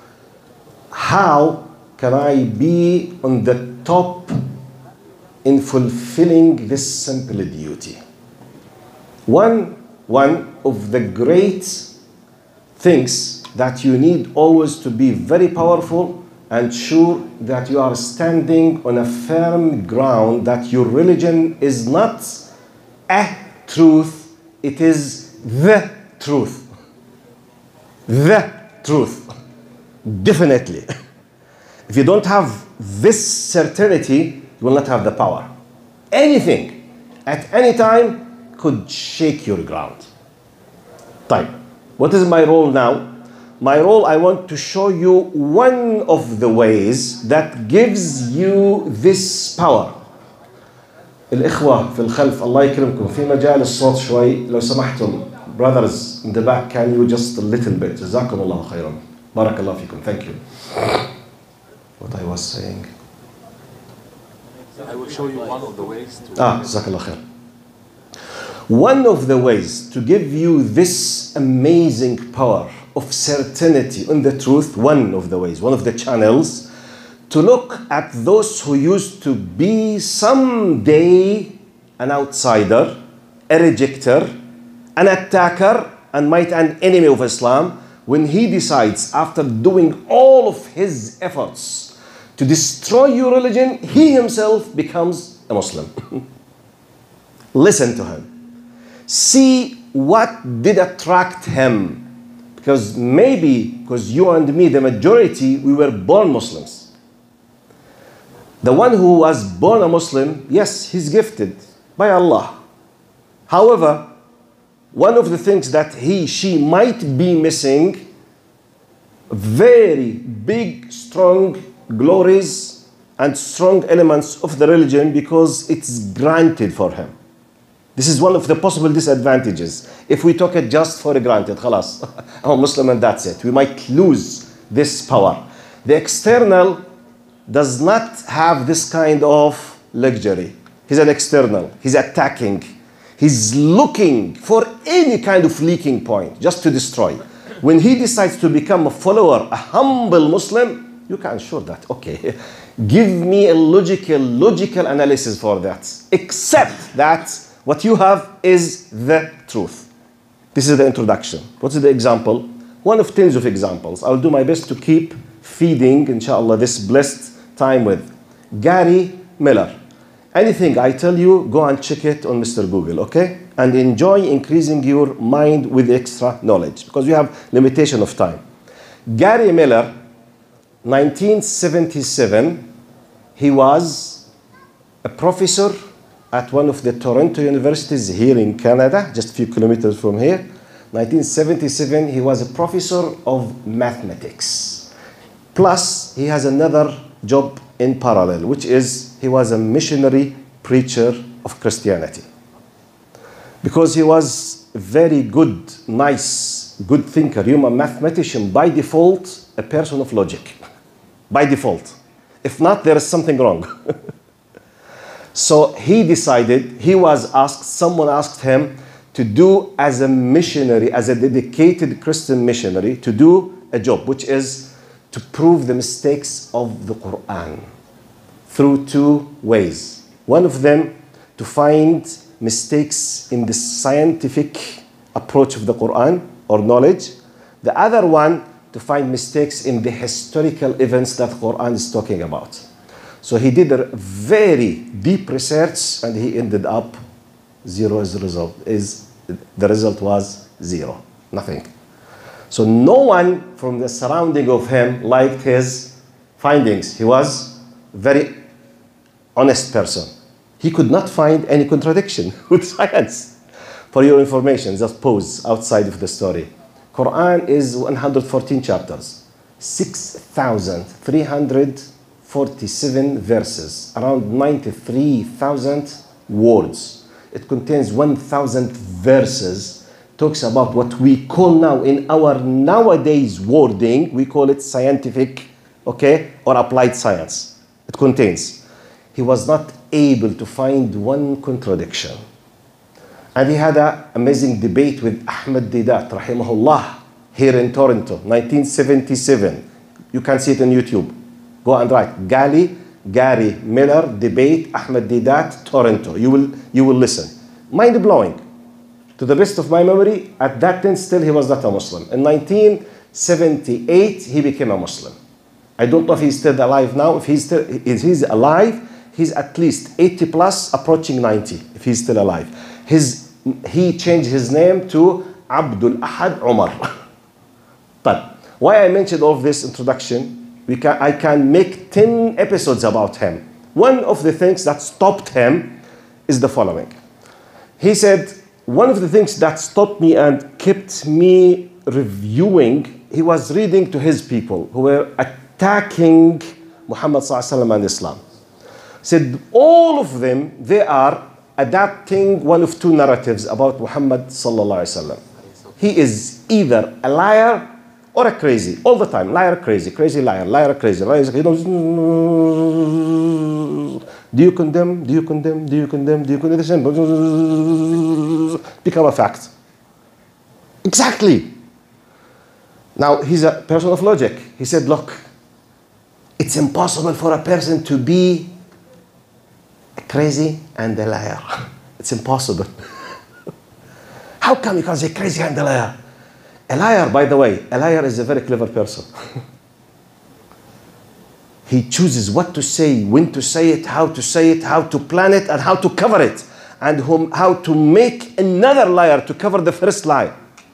Speaker 6: how can I be on the top in fulfilling this simple duty? One of the great things that you need always to be very powerful and sure that you are standing on a firm ground, that your religion is not a truth, it is the truth. The truth. Definitely. If you don't have this certainty, you will not have the power. Anything, at any time, could shake your ground. Time. What is my role now? My role, I want to show you one of the ways that gives you this power. الإخوة في الخلف الله يكرمكم في مجال الصوت شوي لو سمحتم. Brothers in the back, can you just a little bit? جزاكم الله خيرا. بارك الله فيكم. Thank you. What I was saying.
Speaker 5: I will show you one of the ways to...
Speaker 6: جزاك الله خير. One of the ways to give you this amazing power of certainty on the truth, one of the ways, one of the channels, to look at those who used to be someday an outsider, a rejecter, an attacker, and might an enemy of Islam, when he decides, after doing all of his efforts to destroy your religion, he himself becomes a Muslim. Listen to him. See what did attract him. Because maybe, because you and me, the majority, we were born Muslims. The one who was born a Muslim, yes, he's gifted by Allah. However, one of the things that she might be missing, very big, strong glories and strong elements of the religion, because it's granted for him. This is one of the possible disadvantages. If we took it just for granted, خلاص, I'm a Muslim and that's it. We might lose this power. The external does not have this kind of luxury. He's an external. He's attacking. He's looking for any kind of leaking point just to destroy. When he decides to become a follower, a humble Muslim, you can ensure that, okay, give me a logical analysis for that. Except that what you have is the truth. This is the introduction. What is the example? One of tens of examples. I'll do my best to keep feeding, inshallah, this blessed time with Gary Miller. Anything I tell you, go and check it on Mr. Google, okay? And enjoy increasing your mind with extra knowledge, because we have limitation of time. Gary Miller, 1977, he was a professor at one of the Toronto universities here in Canada, just a few kilometers from here. 1977, he was a professor of mathematics. Plus, he has another job in parallel, which is he was a missionary preacher of Christianity. Because he was a very good, nice, good thinker, human mathematician, by default, a person of logic. By default. If not, there is something wrong. So he decided, he was asked, someone asked him to do as a missionary, as a dedicated Christian missionary, to do a job, which is to prove the mistakes of the Quran through two ways. One of them, to find mistakes in the scientific approach of the Quran or knowledge. The other one, to find mistakes in the historical events that Quran is talking about. So he did a very deep research and he ended up zero as a result. The result was zero, nothing. So no one from the surrounding of him liked his findings. He was a very honest person. He could not find any contradiction with science. For your information, just pause outside of the story. Quran is 114 chapters, 6,347 verses, around 93,000 words. It contains 1,000 verses, talks about what we call now in our nowadays wording, we call it scientific, okay, or applied science. It contains. He was not able to find one contradiction. And he had an amazing debate with Ahmed Deedat, rahimahullah, here in Toronto, 1977. You can see it on YouTube. Go and write, Gary Miller debate, Ahmed Deedat, Toronto. You will listen. Mind-blowing. To the best of my memory, at that time still he was not a Muslim. In 1978, he became a Muslim. I don't know if he's still alive now. If he's alive, he's at least 80 plus, approaching 90, if he's still alive. He changed his name to Abdul Ahad Umar. But why I mentioned all of this introduction, I can make 10 episodes about him. One of the things that stopped him is the following. He said, one of the things that stopped me and kept me reviewing, he was reading to his people who were attacking Muhammad ﷺ and Islam. Said all of them, they are adapting one of two narratives about Muhammad ﷺ. He is either a liar or a crazy, all the time. Liar, crazy, crazy, liar, liar, crazy, liar. You know, do you condemn? Do you condemn? Do you condemn? Do you condemn? Become a fact. Exactly. Now, he's a person of logic. He said, look, it's impossible for a person to be crazy and a liar. It's impossible. How come you can say crazy and a liar? A liar, by the way, a liar is a very clever person. He chooses what to say, when to say it, how to plan it, and how to cover it, and how to make another liar to cover the first lie.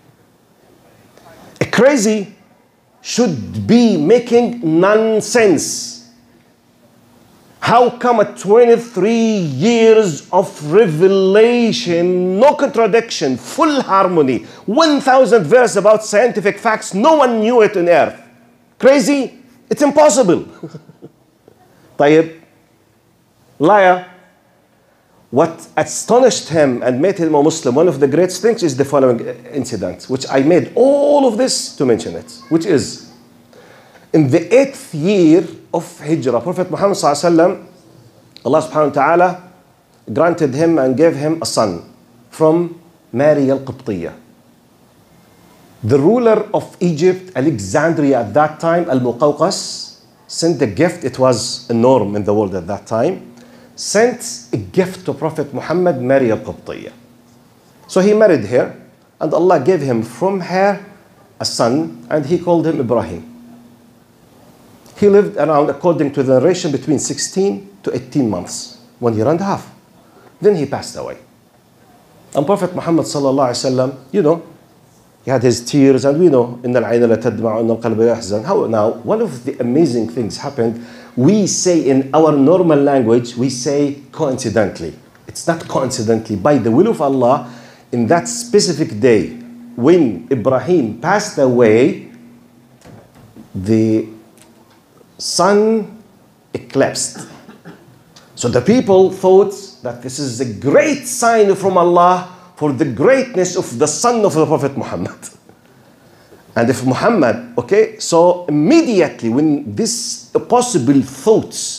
Speaker 6: A crazy should be making nonsense. How come at 23 years of revelation, no contradiction, full harmony, 1,000 verses about scientific facts, no one knew it on earth? Crazy? It's impossible. طيب, liar. What astonished him and made him a Muslim, one of the greatest things is the following incident, which I made all of this to mention it, which is, in the 8th year of Hijrah, Prophet Muhammad ﷺ, Allah subhanahu wa ta'ala granted him and gave him a son from Mary al-Qibtiyya. The ruler of Egypt, Alexandria at that time, Al-Muqawqas, sent a gift. It was a norm in the world at that time. Sent a gift to Prophet Muhammad, Mary al-Qibtiyya. So he married her, and Allah gave him from her a son, and he called him Ibrahim. He lived around, according to the narration, between 16 to 18 months, 1 year and a half. Then he passed away. And Prophet Muhammad sallallahu alaihi wasallam, you know, he had his tears, and we know, إِنَّ الْعَيْنَ لَتَدْمَعُ إِنَّ الْقَلْبَ يَحْزَنُ. How now? One of the amazing things happened. We say in our normal language, we say coincidentally. It's not coincidentally. By the will of Allah, in that specific day, when Ibrahim passed away, the sun eclipsed. So the people thought that this is a great sign from Allah for the greatness of the son of the Prophet Muhammad. And if Muhammad, okay, so immediately when this possible thoughts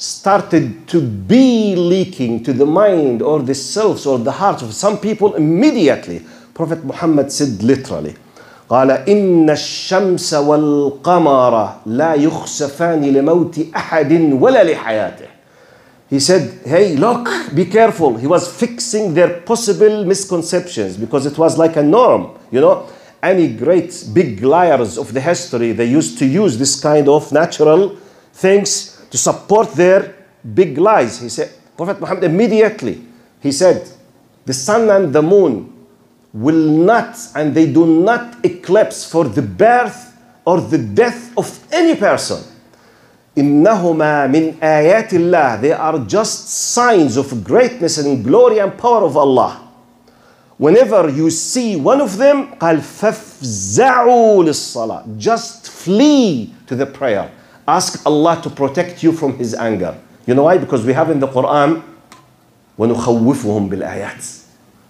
Speaker 6: started to be leaking to the mind or the selves or the hearts of some people, immediately Prophet Muhammad said literally, قال إن الشمس والقمر لا يخسفان لموت أحد ولا لحياته. He said, hey, look, be careful. He was fixing their possible misconceptions because it was like a norm. You know, any great big liars of the history, they used to use this kind of natural things to support their big lies. He said, Prophet Muhammad immediately, he said, the sun and the moon will not, and they do not eclipse for the birth or the death of any person. إنهما من آيات الله. They are just signs of greatness and glory and power of Allah. Whenever you see one of them, قال فافزعوا للصلاة. Just flee to the prayer. Ask Allah to protect you from His anger. You know why? Because we have in the Quran, وَنُخَوِّفُهُمْ بِالْآيَاتِ.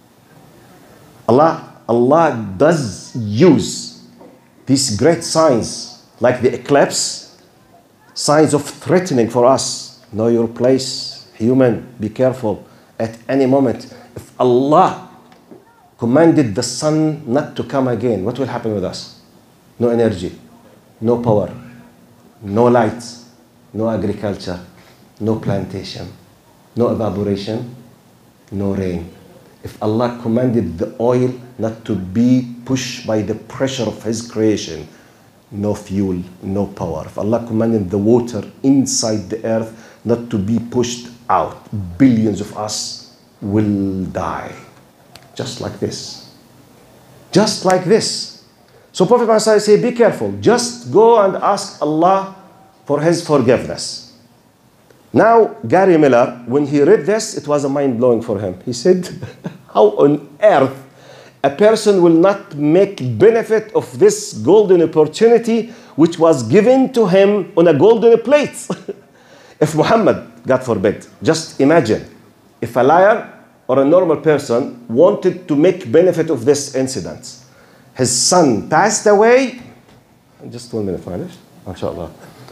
Speaker 6: Allah does use these great signs, like the eclipse, signs of threatening for us. Know your place, human, be careful. At any moment, if Allah commanded the sun not to come again, what will happen with us? No energy, no power, no light, no agriculture, no plantation, no evaporation, no rain. If Allah commanded the oil not to be pushed by the pressure of His creation, no fuel, no power. If Allah commanded the water inside the earth not to be pushed out, billions of us will die. Just like this. Just like this. So Prophet Muhammad said, be careful. Just go and ask Allah for His forgiveness. Now, Gary Miller, when he read this, it was a mind-blowing for him. He said, how on earth a person will not make benefit of this golden opportunity which was given to him on a golden plate? If Muhammad, God forbid, just imagine, if a liar or a normal person wanted to make benefit of this incident, his son passed away, just 1 minute, معلش, inshallah.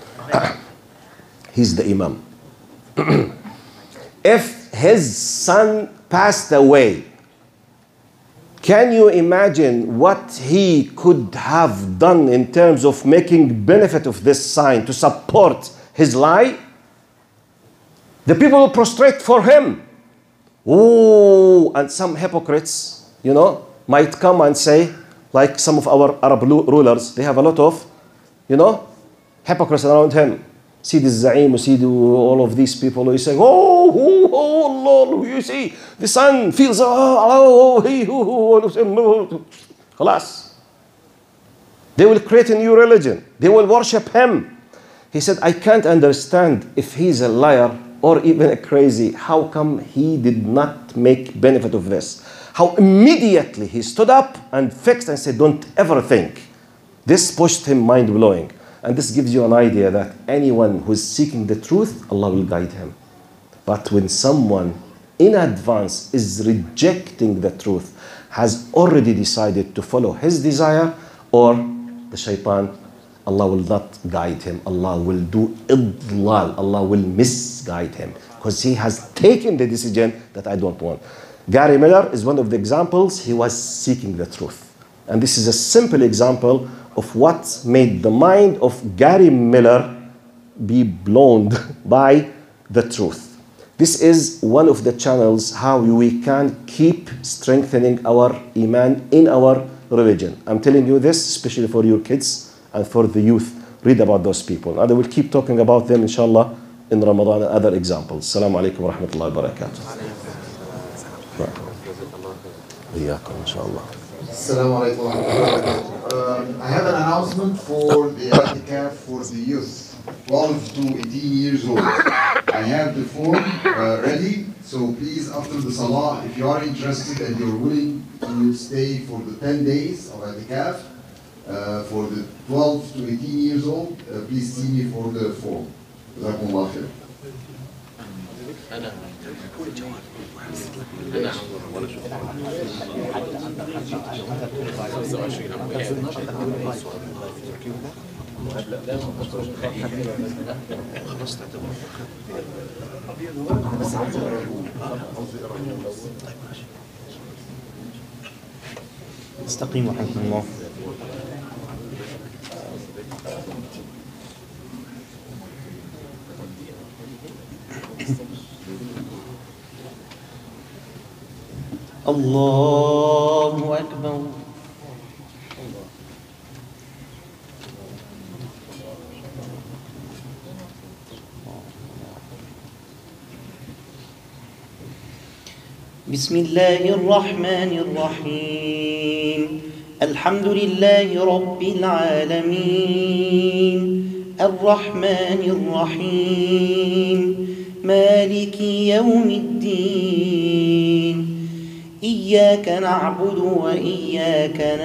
Speaker 6: He's the imam. If his son passed away, can you imagine what he could have done in terms of making benefit of this sign to support his lie? The people will prostrate for him. Oh, and some hypocrites, you know, might come and say, like some of our Arab rulers, they have a lot of, you know, hypocrites around him. See the Za'im, see all of these people who say, oh, you see, the son feels, Khalas. They will create a new religion. They will worship him. He said, I can't understand if he's a liar or even a crazy, how come he did not make benefit of this? How immediately he stood up and fixed and said, don't ever think. This pushed him mind-blowing. And this gives you an idea that anyone who is seeking the truth, Allah will guide him. But when someone in advance is rejecting the truth, has already decided to follow his desire or the shaitan, Allah will not guide him. Allah will do idlal. Allah will misguide him because he has taken the decision that I don't want. Gary Miller is one of the examples. He was seeking the truth. And this is a simple example of what made the mind of Gary Miller be blown by the truth. This is one of the channels how we can keep strengthening our iman in our religion. I'm telling you this especially for your kids and for the youth. Read about those people. And I will keep talking about them inshallah in Ramadan and other examples. Assalamu alaikum wa rahmatullahi wa barakatuh. إياكم إن شاء الله.
Speaker 5: Assalamu alaikum wa rahmatullahi wa barakatuh. I have an announcement for the i'tikaf for the youth, 12 to 18 years old. I have the form ready, so please after the salah, if you are interested and you're willing to stay for the 10 days of i'tikaf, for the 12 to 18 years old, please see me for the form. جزاكم الله خير.
Speaker 2: استقيموا رحمكم الله. الله أكبر. بسم الله الرحمن الرحيم. الحمد لله رب العالمين الرحمن الرحيم مالك يوم الدين إياك نعبد وإياك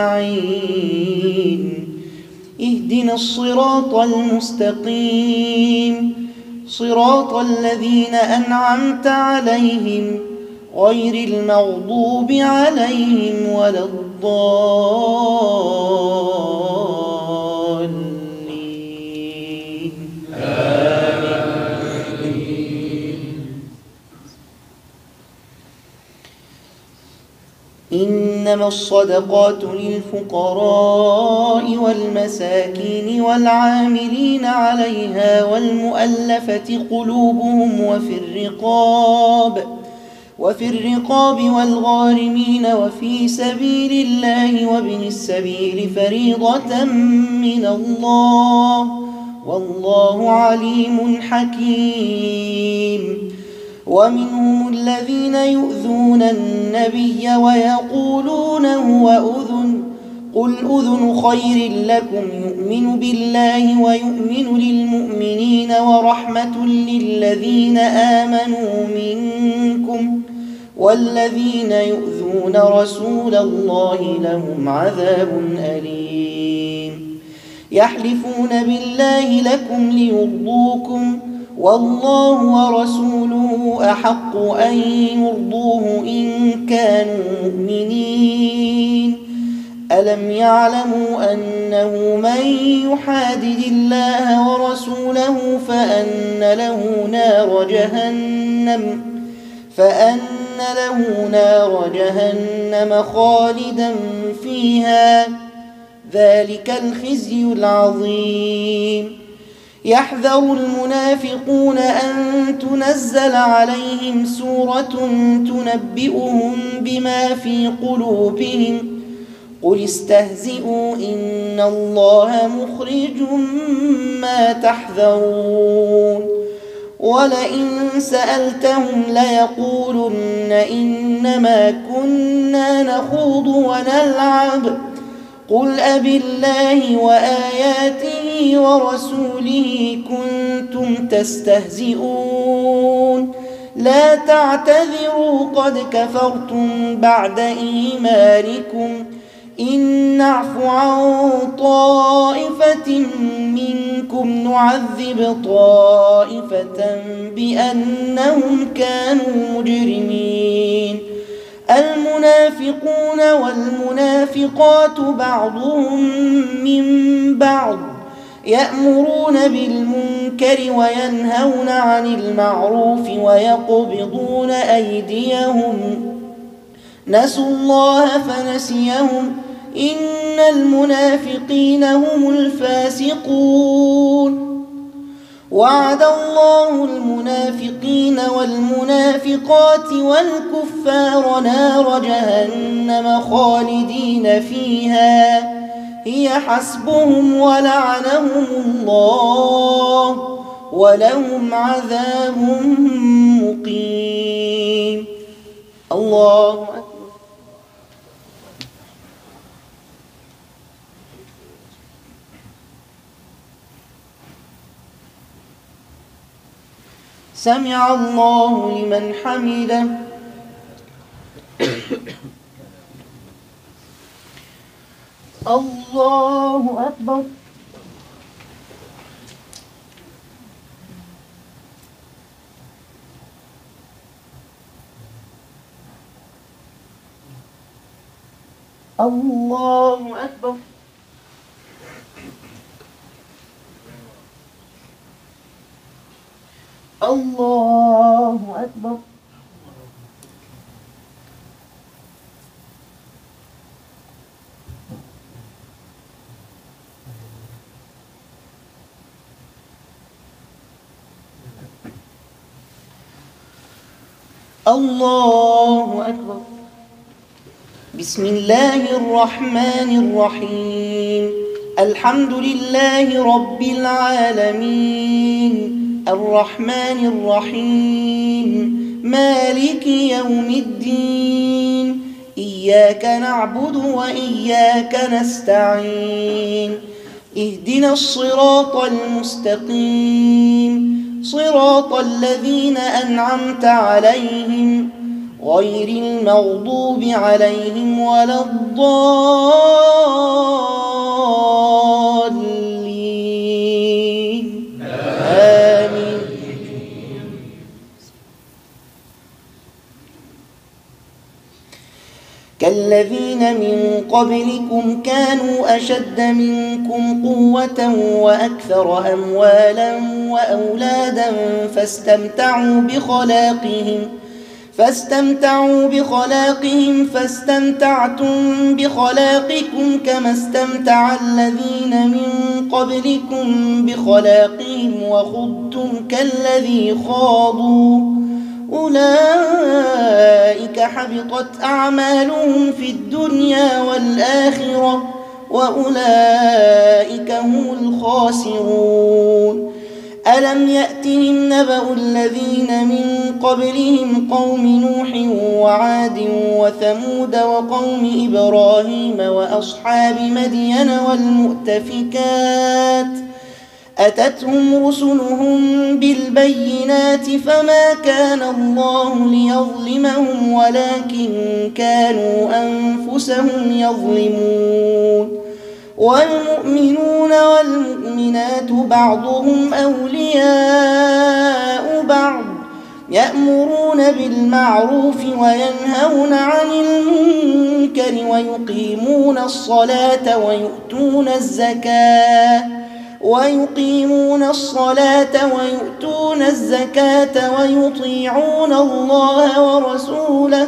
Speaker 2: نستعين اهدنا الصراط المستقيم صراط الذين أنعمت عليهم غير المغضوب عليهم ولا الضالين آمين. إنما الصدقات للفقراء والمساكين والعاملين عليها والمؤلفة قلوبهم وفي الرقاب والغارمين وفي سبيل الله وابن السبيل فريضة من الله والله عليم حكيم. ومنهم الذين يؤذون النبي ويقولون هو أذن قل أذن خير لكم يؤمن بالله ويؤمن للمؤمنين ورحمة للذين آمنوا منكم والذين يؤذون رسول الله لهم عذاب أليم. يحلفون بالله لكم ليرضوكم والله ورسوله أحق أن يرضوه إن كانوا مؤمنين. ألم يعلموا أنه من يحادد الله ورسوله فأن له نار جهنم خالدا فيها ذلك الخزي العظيم. يحذر المنافقون أن تنزل عليهم سورة تنبئهم بما في قلوبهم قل استهزئوا إن الله مخرج ما تحذرون. ولئن سألتهم ليقولن إنما كنا نخوض ونلعب قل أبالله وآياته ورسوله كنتم تستهزئون لا تعتذروا قد كفرتم بعد إيمانكم إن نعف عن طائفة منكم نعذب طائفة بأنهم كانوا مجرمين. المنافقون والمنافقات بعضهم من بعض يأمرون بالمنكر وينهون عن المعروف ويقبضون أيديهم نسوا الله فنسيهم إن المنافقين هم الفاسقون. وعد الله المنافقين والمنافقات والكفار نار جهنم خالدين فيها هي حسبهم ولعنهم الله ولهم عذاب مقيم. الله أكبر. سمع الله لمن حمده. الله أكبر. الله أكبر. الله أكبر. الله أكبر. بسم الله الرحمن الرحيم. الحمد لله رب العالمين الرحمن الرحيم مالك يوم الدين إياك نعبد وإياك نستعين اهدنا الصراط المستقيم صراط الذين أنعمت عليهم غير المغضوب عليهم ولا الضالين آمين. كالذين من قبلكم كانوا أشد منكم قوة وأكثر أموالا وأولادا فاستمتعوا بخلاقهم فاستمتعتم بخلاقكم كما استمتع الذين من قبلكم بخلاقهم وخضتم كالذي خاضوا أولئك حبطت أعمالهم في الدنيا والآخرة وأولئك هم الخاسرون. ألم يأتهم نبأ الذين من قبلهم قوم نوح وعاد وثمود وقوم إبراهيم وأصحاب مدين والمؤتفكات أتتهم رسلهم بالبينات فما كان الله ليظلمهم ولكن كانوا أنفسهم يظلمون. والمؤمنون والمؤمنات بعضهم أولياء بعض يأمرون بالمعروف وينهون عن المنكر ويقيمون الصلاة ويؤتون الزكاة ويطيعون الله ورسوله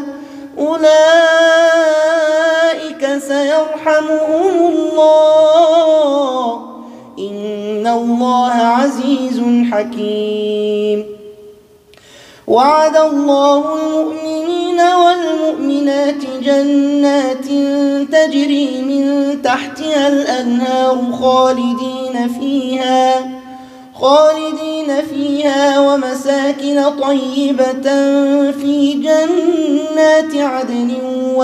Speaker 2: أولئك سيرحمهم الله إن الله عزيز حكيم. وعد الله المؤمنين والمؤمنات جنات تجري من تحتها الأنهار خالدين فيها ومساكن طيبة في جنات عدن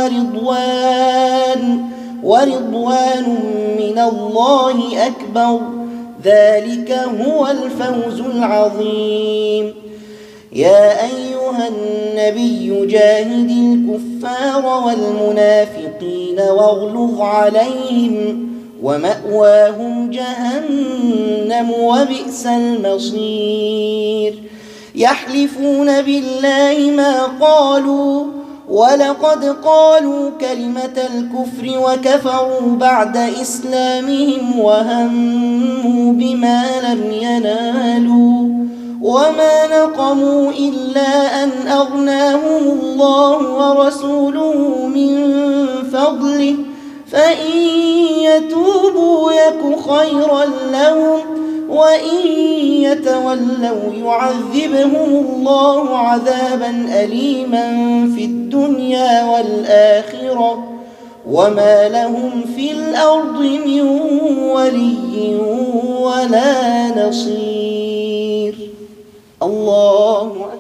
Speaker 2: ورضوان من الله أكبر ذلك هو الفوز العظيم. يا أيها النبي جاهد الكفار والمنافقين واغلظ عليهم ومأواهم جهنم وبئس المصير. يحلفون بالله ما قالوا ولقد قالوا كلمة الكفر وكفروا بعد إسلامهم وهموا بما لم ينالوا وما نقموا إلا أن أغناهم الله ورسوله من فضله فإن يتوبوا يك خيرا لهم وإن يتولوا يعذبهم الله عذابا أليما في الدنيا والآخرة وما لهم في الأرض من ولي ولا نصير. الله أكبر.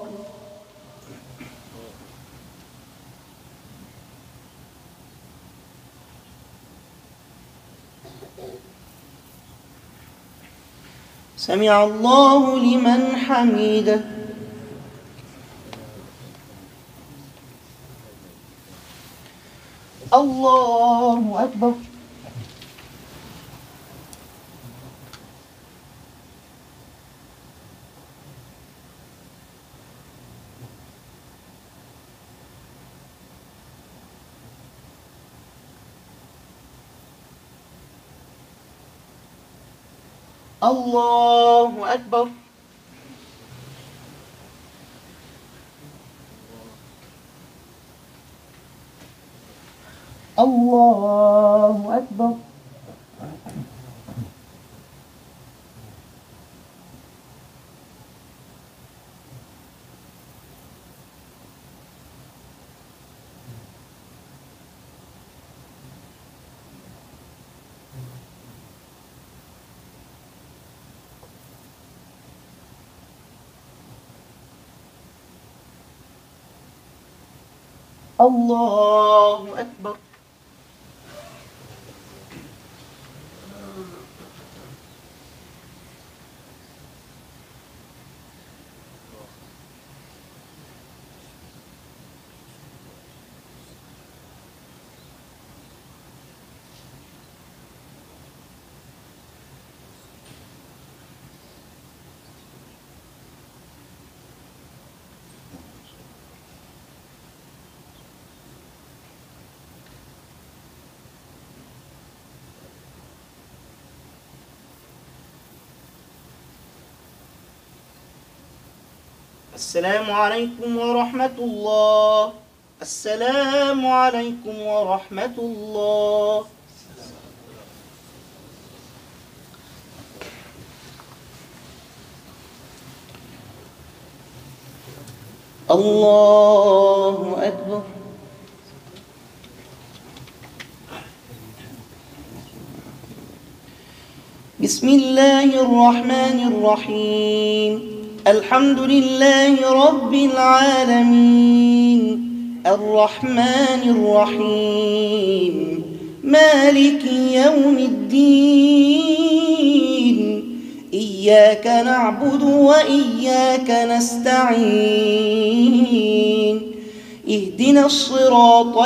Speaker 2: سمع الله لمن حمده. الله أكبر. الله أكبر. الله أكبر. الله أكبر. السلام عليكم ورحمة الله. السلام عليكم ورحمة الله. الله أكبر. بسم الله الرحمن الرحيم. الحمد لله رب العالمين الرحمن الرحيم مالك يوم الدين إياك نعبد وإياك نستعين اهدنا الصراط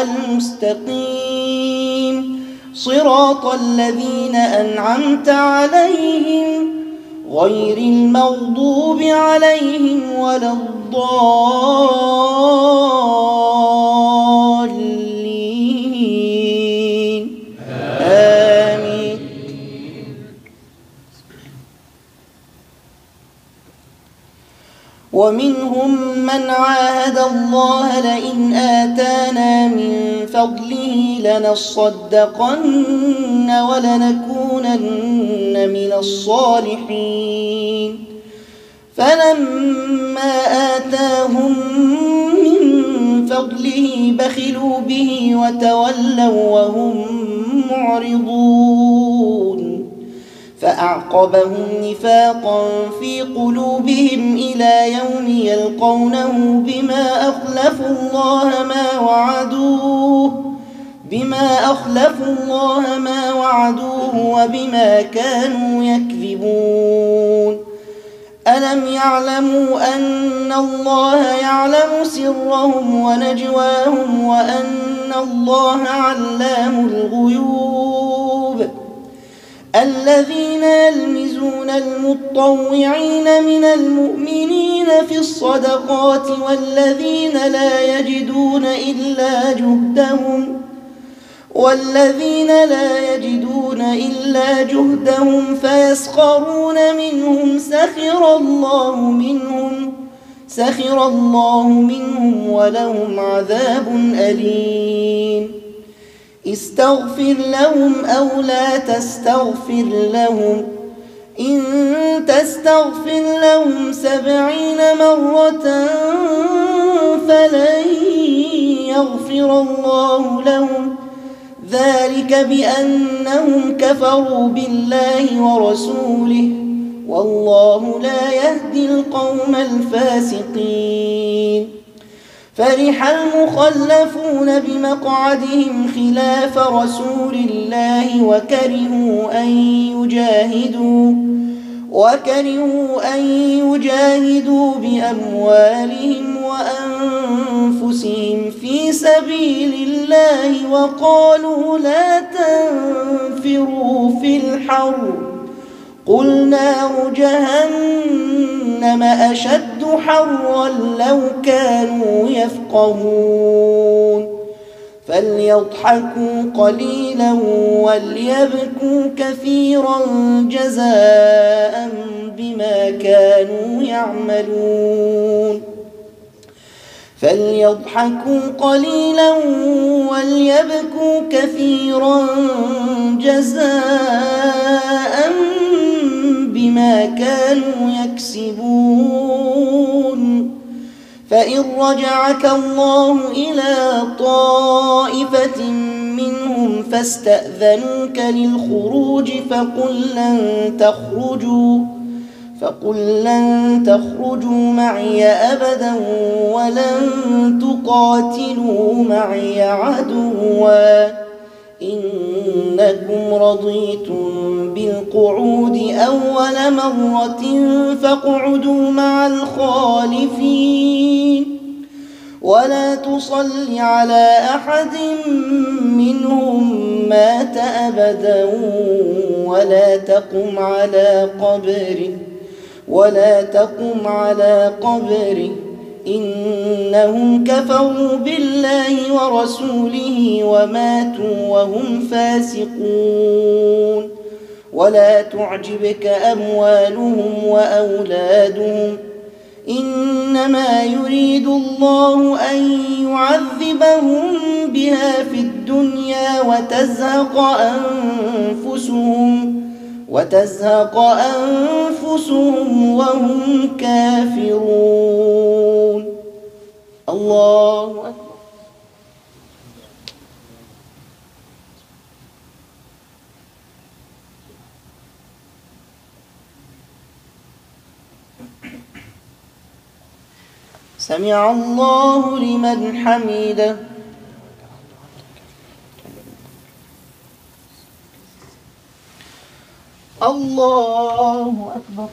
Speaker 2: المستقيم صراط الذين أنعمت عليهم غير المغضوب عليهم ولا الضالين آمين. ومنهم من عاهد الله لئن آتانا من فضله لنصدقن ولنكونن من الصالحين فلما آتاهم من فضله بخلوا به وتولوا وهم معرضون فأعقبهم نفاقا في قلوبهم إلى يوم يلقونه بما أخلفوا الله ما وعدوه وبما كانوا يكذبون. ألم يعلموا أن الله يعلم سرهم ونجواهم وأن الله علام الغيوب. الذين يلمزون المطوعين من المؤمنين في الصدقات والذين لا يجدون إلا جهدهم فيسخرون منهم سخر الله منهم ولهم عذاب أليم. استغفر لهم أو لا تستغفر لهم إن تستغفر لهم 70 مرة فلن يغفر الله لهم ذلك بأنهم كفروا بالله ورسوله والله لا يهدي القوم الفاسقين. فرح المخلفون بمقعدهم خلاف رسول الله وكرهوا أن يجاهدوا بأموالهم وأنفسهم في سبيل الله وقالوا لا تنفروا في الحر قل نار جهنم أشد حرا لو كانوا يفقهون. فليضحكوا قليلا وليبكوا كثيرا جزاء بما كانوا يعملون. فليضحكوا قليلا وليبكوا كثيرا جزاء بما كانوا يكسبون. فإن رجعك الله إلى طائفة منهم فاستأذنوك للخروج فقل لن تخرجوا معي أبدا ولن تقاتلوا معي عدوا إنكم رضيتم بالقعود أول مرة فاقعدوا مع الخالفين ولا تصل على أحد منهم مات أبدا ولا تقم على قبره إنهم كفروا بالله ورسوله وماتوا وهم فاسقون. ولا تعجبك أموالهم وأولادهم إنما يريد الله أن يعذبهم بها في الدنيا وتزهق أنفسهم وهم كافرون. الله أكبر. سمع الله لمن حمده. الله أكبر.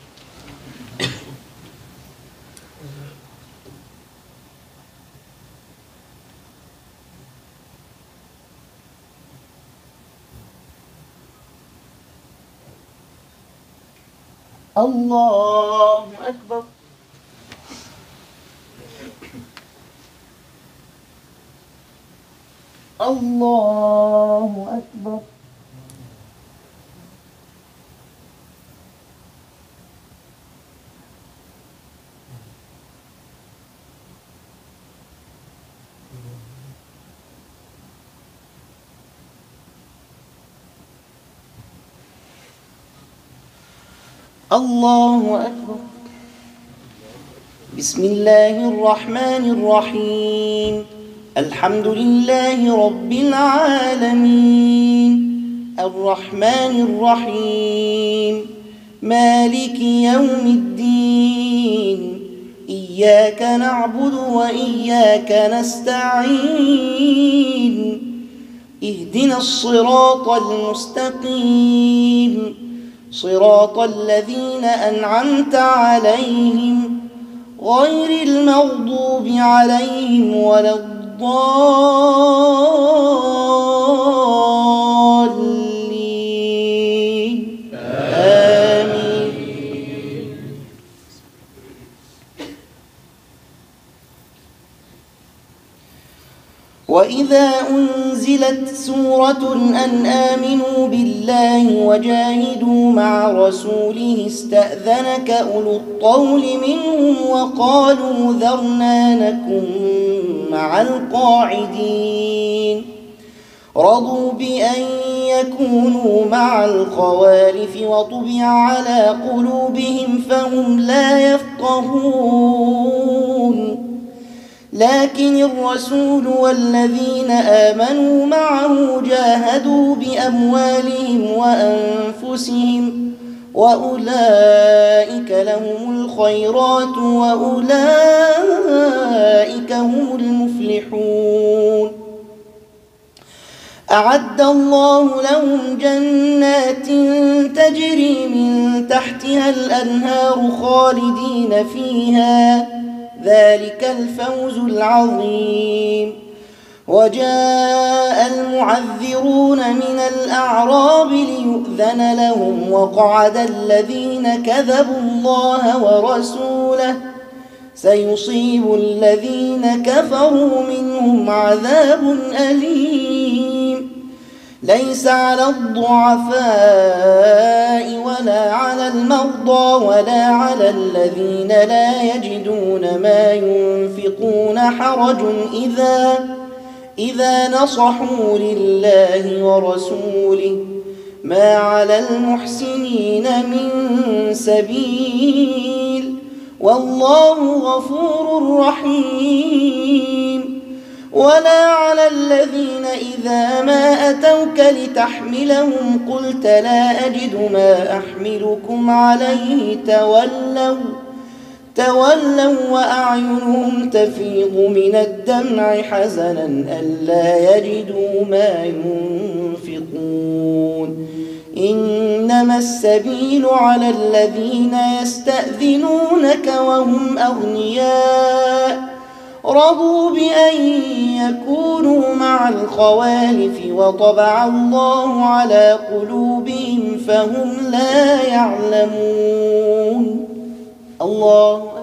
Speaker 2: الله أكبر. الله أكبر. الله أكبر. بسم الله الرحمن الرحيم. الحمد لله رب العالمين الرحمن الرحيم مالك يوم الدين إياك نعبد وإياك نستعين اهدنا الصراط المستقيم صراط الذين أنعمت عليهم غير المغضوب عليهم ولا الضالين آمين. وإذا أنزلت سورة أن آمنوا بالله وجاهدوا مع رسوله استأذنك أولو الطول منهم وقالوا ذرنا نكن مع القاعدين رضوا بأن يكونوا مع الخوالف وطبع على قلوبهم فهم لا يفقهون لكن الرسول والذين آمنوا معه جاهدوا بأموالهم وأنفسهم وأولئك لهم الخيرات وأولئك هم المفلحون. أعد الله لهم جنات تجري من تحتها الأنهار خالدين فيها ذلك الفوز العظيم. وجاء المعذرون من الأعراب ليؤذن لهم وقعد الذين كذبوا الله ورسوله سيصيب الذين كفروا منهم عذاب أليم. ليس على الضعفاء ولا على المرضى ولا على الذين لا يجدون ما ينفقون حرج إذا نصحوا لله ورسوله ما على المحسنين من سبيل والله غفور رحيم. ولا على الذين إذا ما أتوك لتحملهم قلت لا أجد ما أحملكم عليه تولوا وأعينهم تفيض من الدمع حزنا ألا يجدوا ما ينفقون. إنما السبيل على الذين يستأذنونك وهم أغنياء رضوا بأن يكونوا مع الخوالف وطبع الله على قلوبهم فهم لا يعلمون. الله أكبر.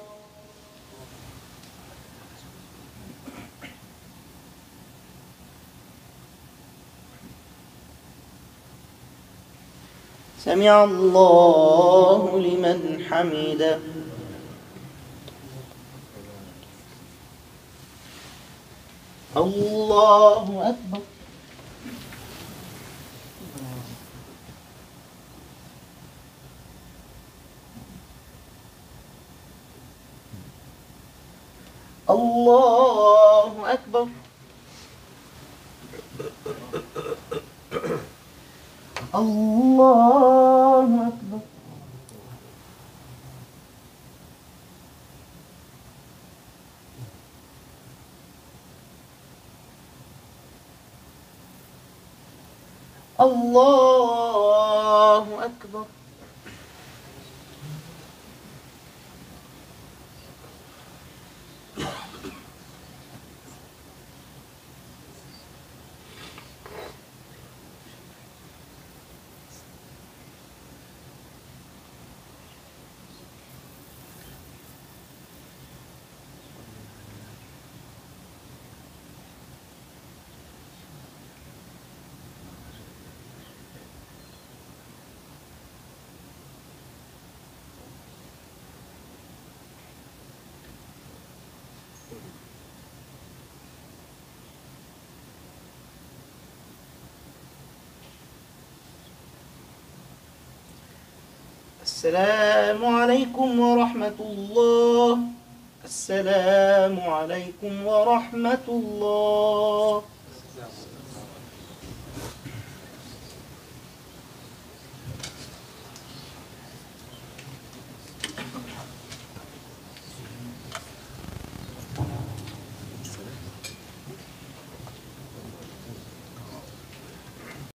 Speaker 2: سمع الله لمن حمده. الله أكبر. الله أكبر. الله أكبر. الله أكبر. السلام عليكم ورحمة الله. السلام عليكم ورحمة الله.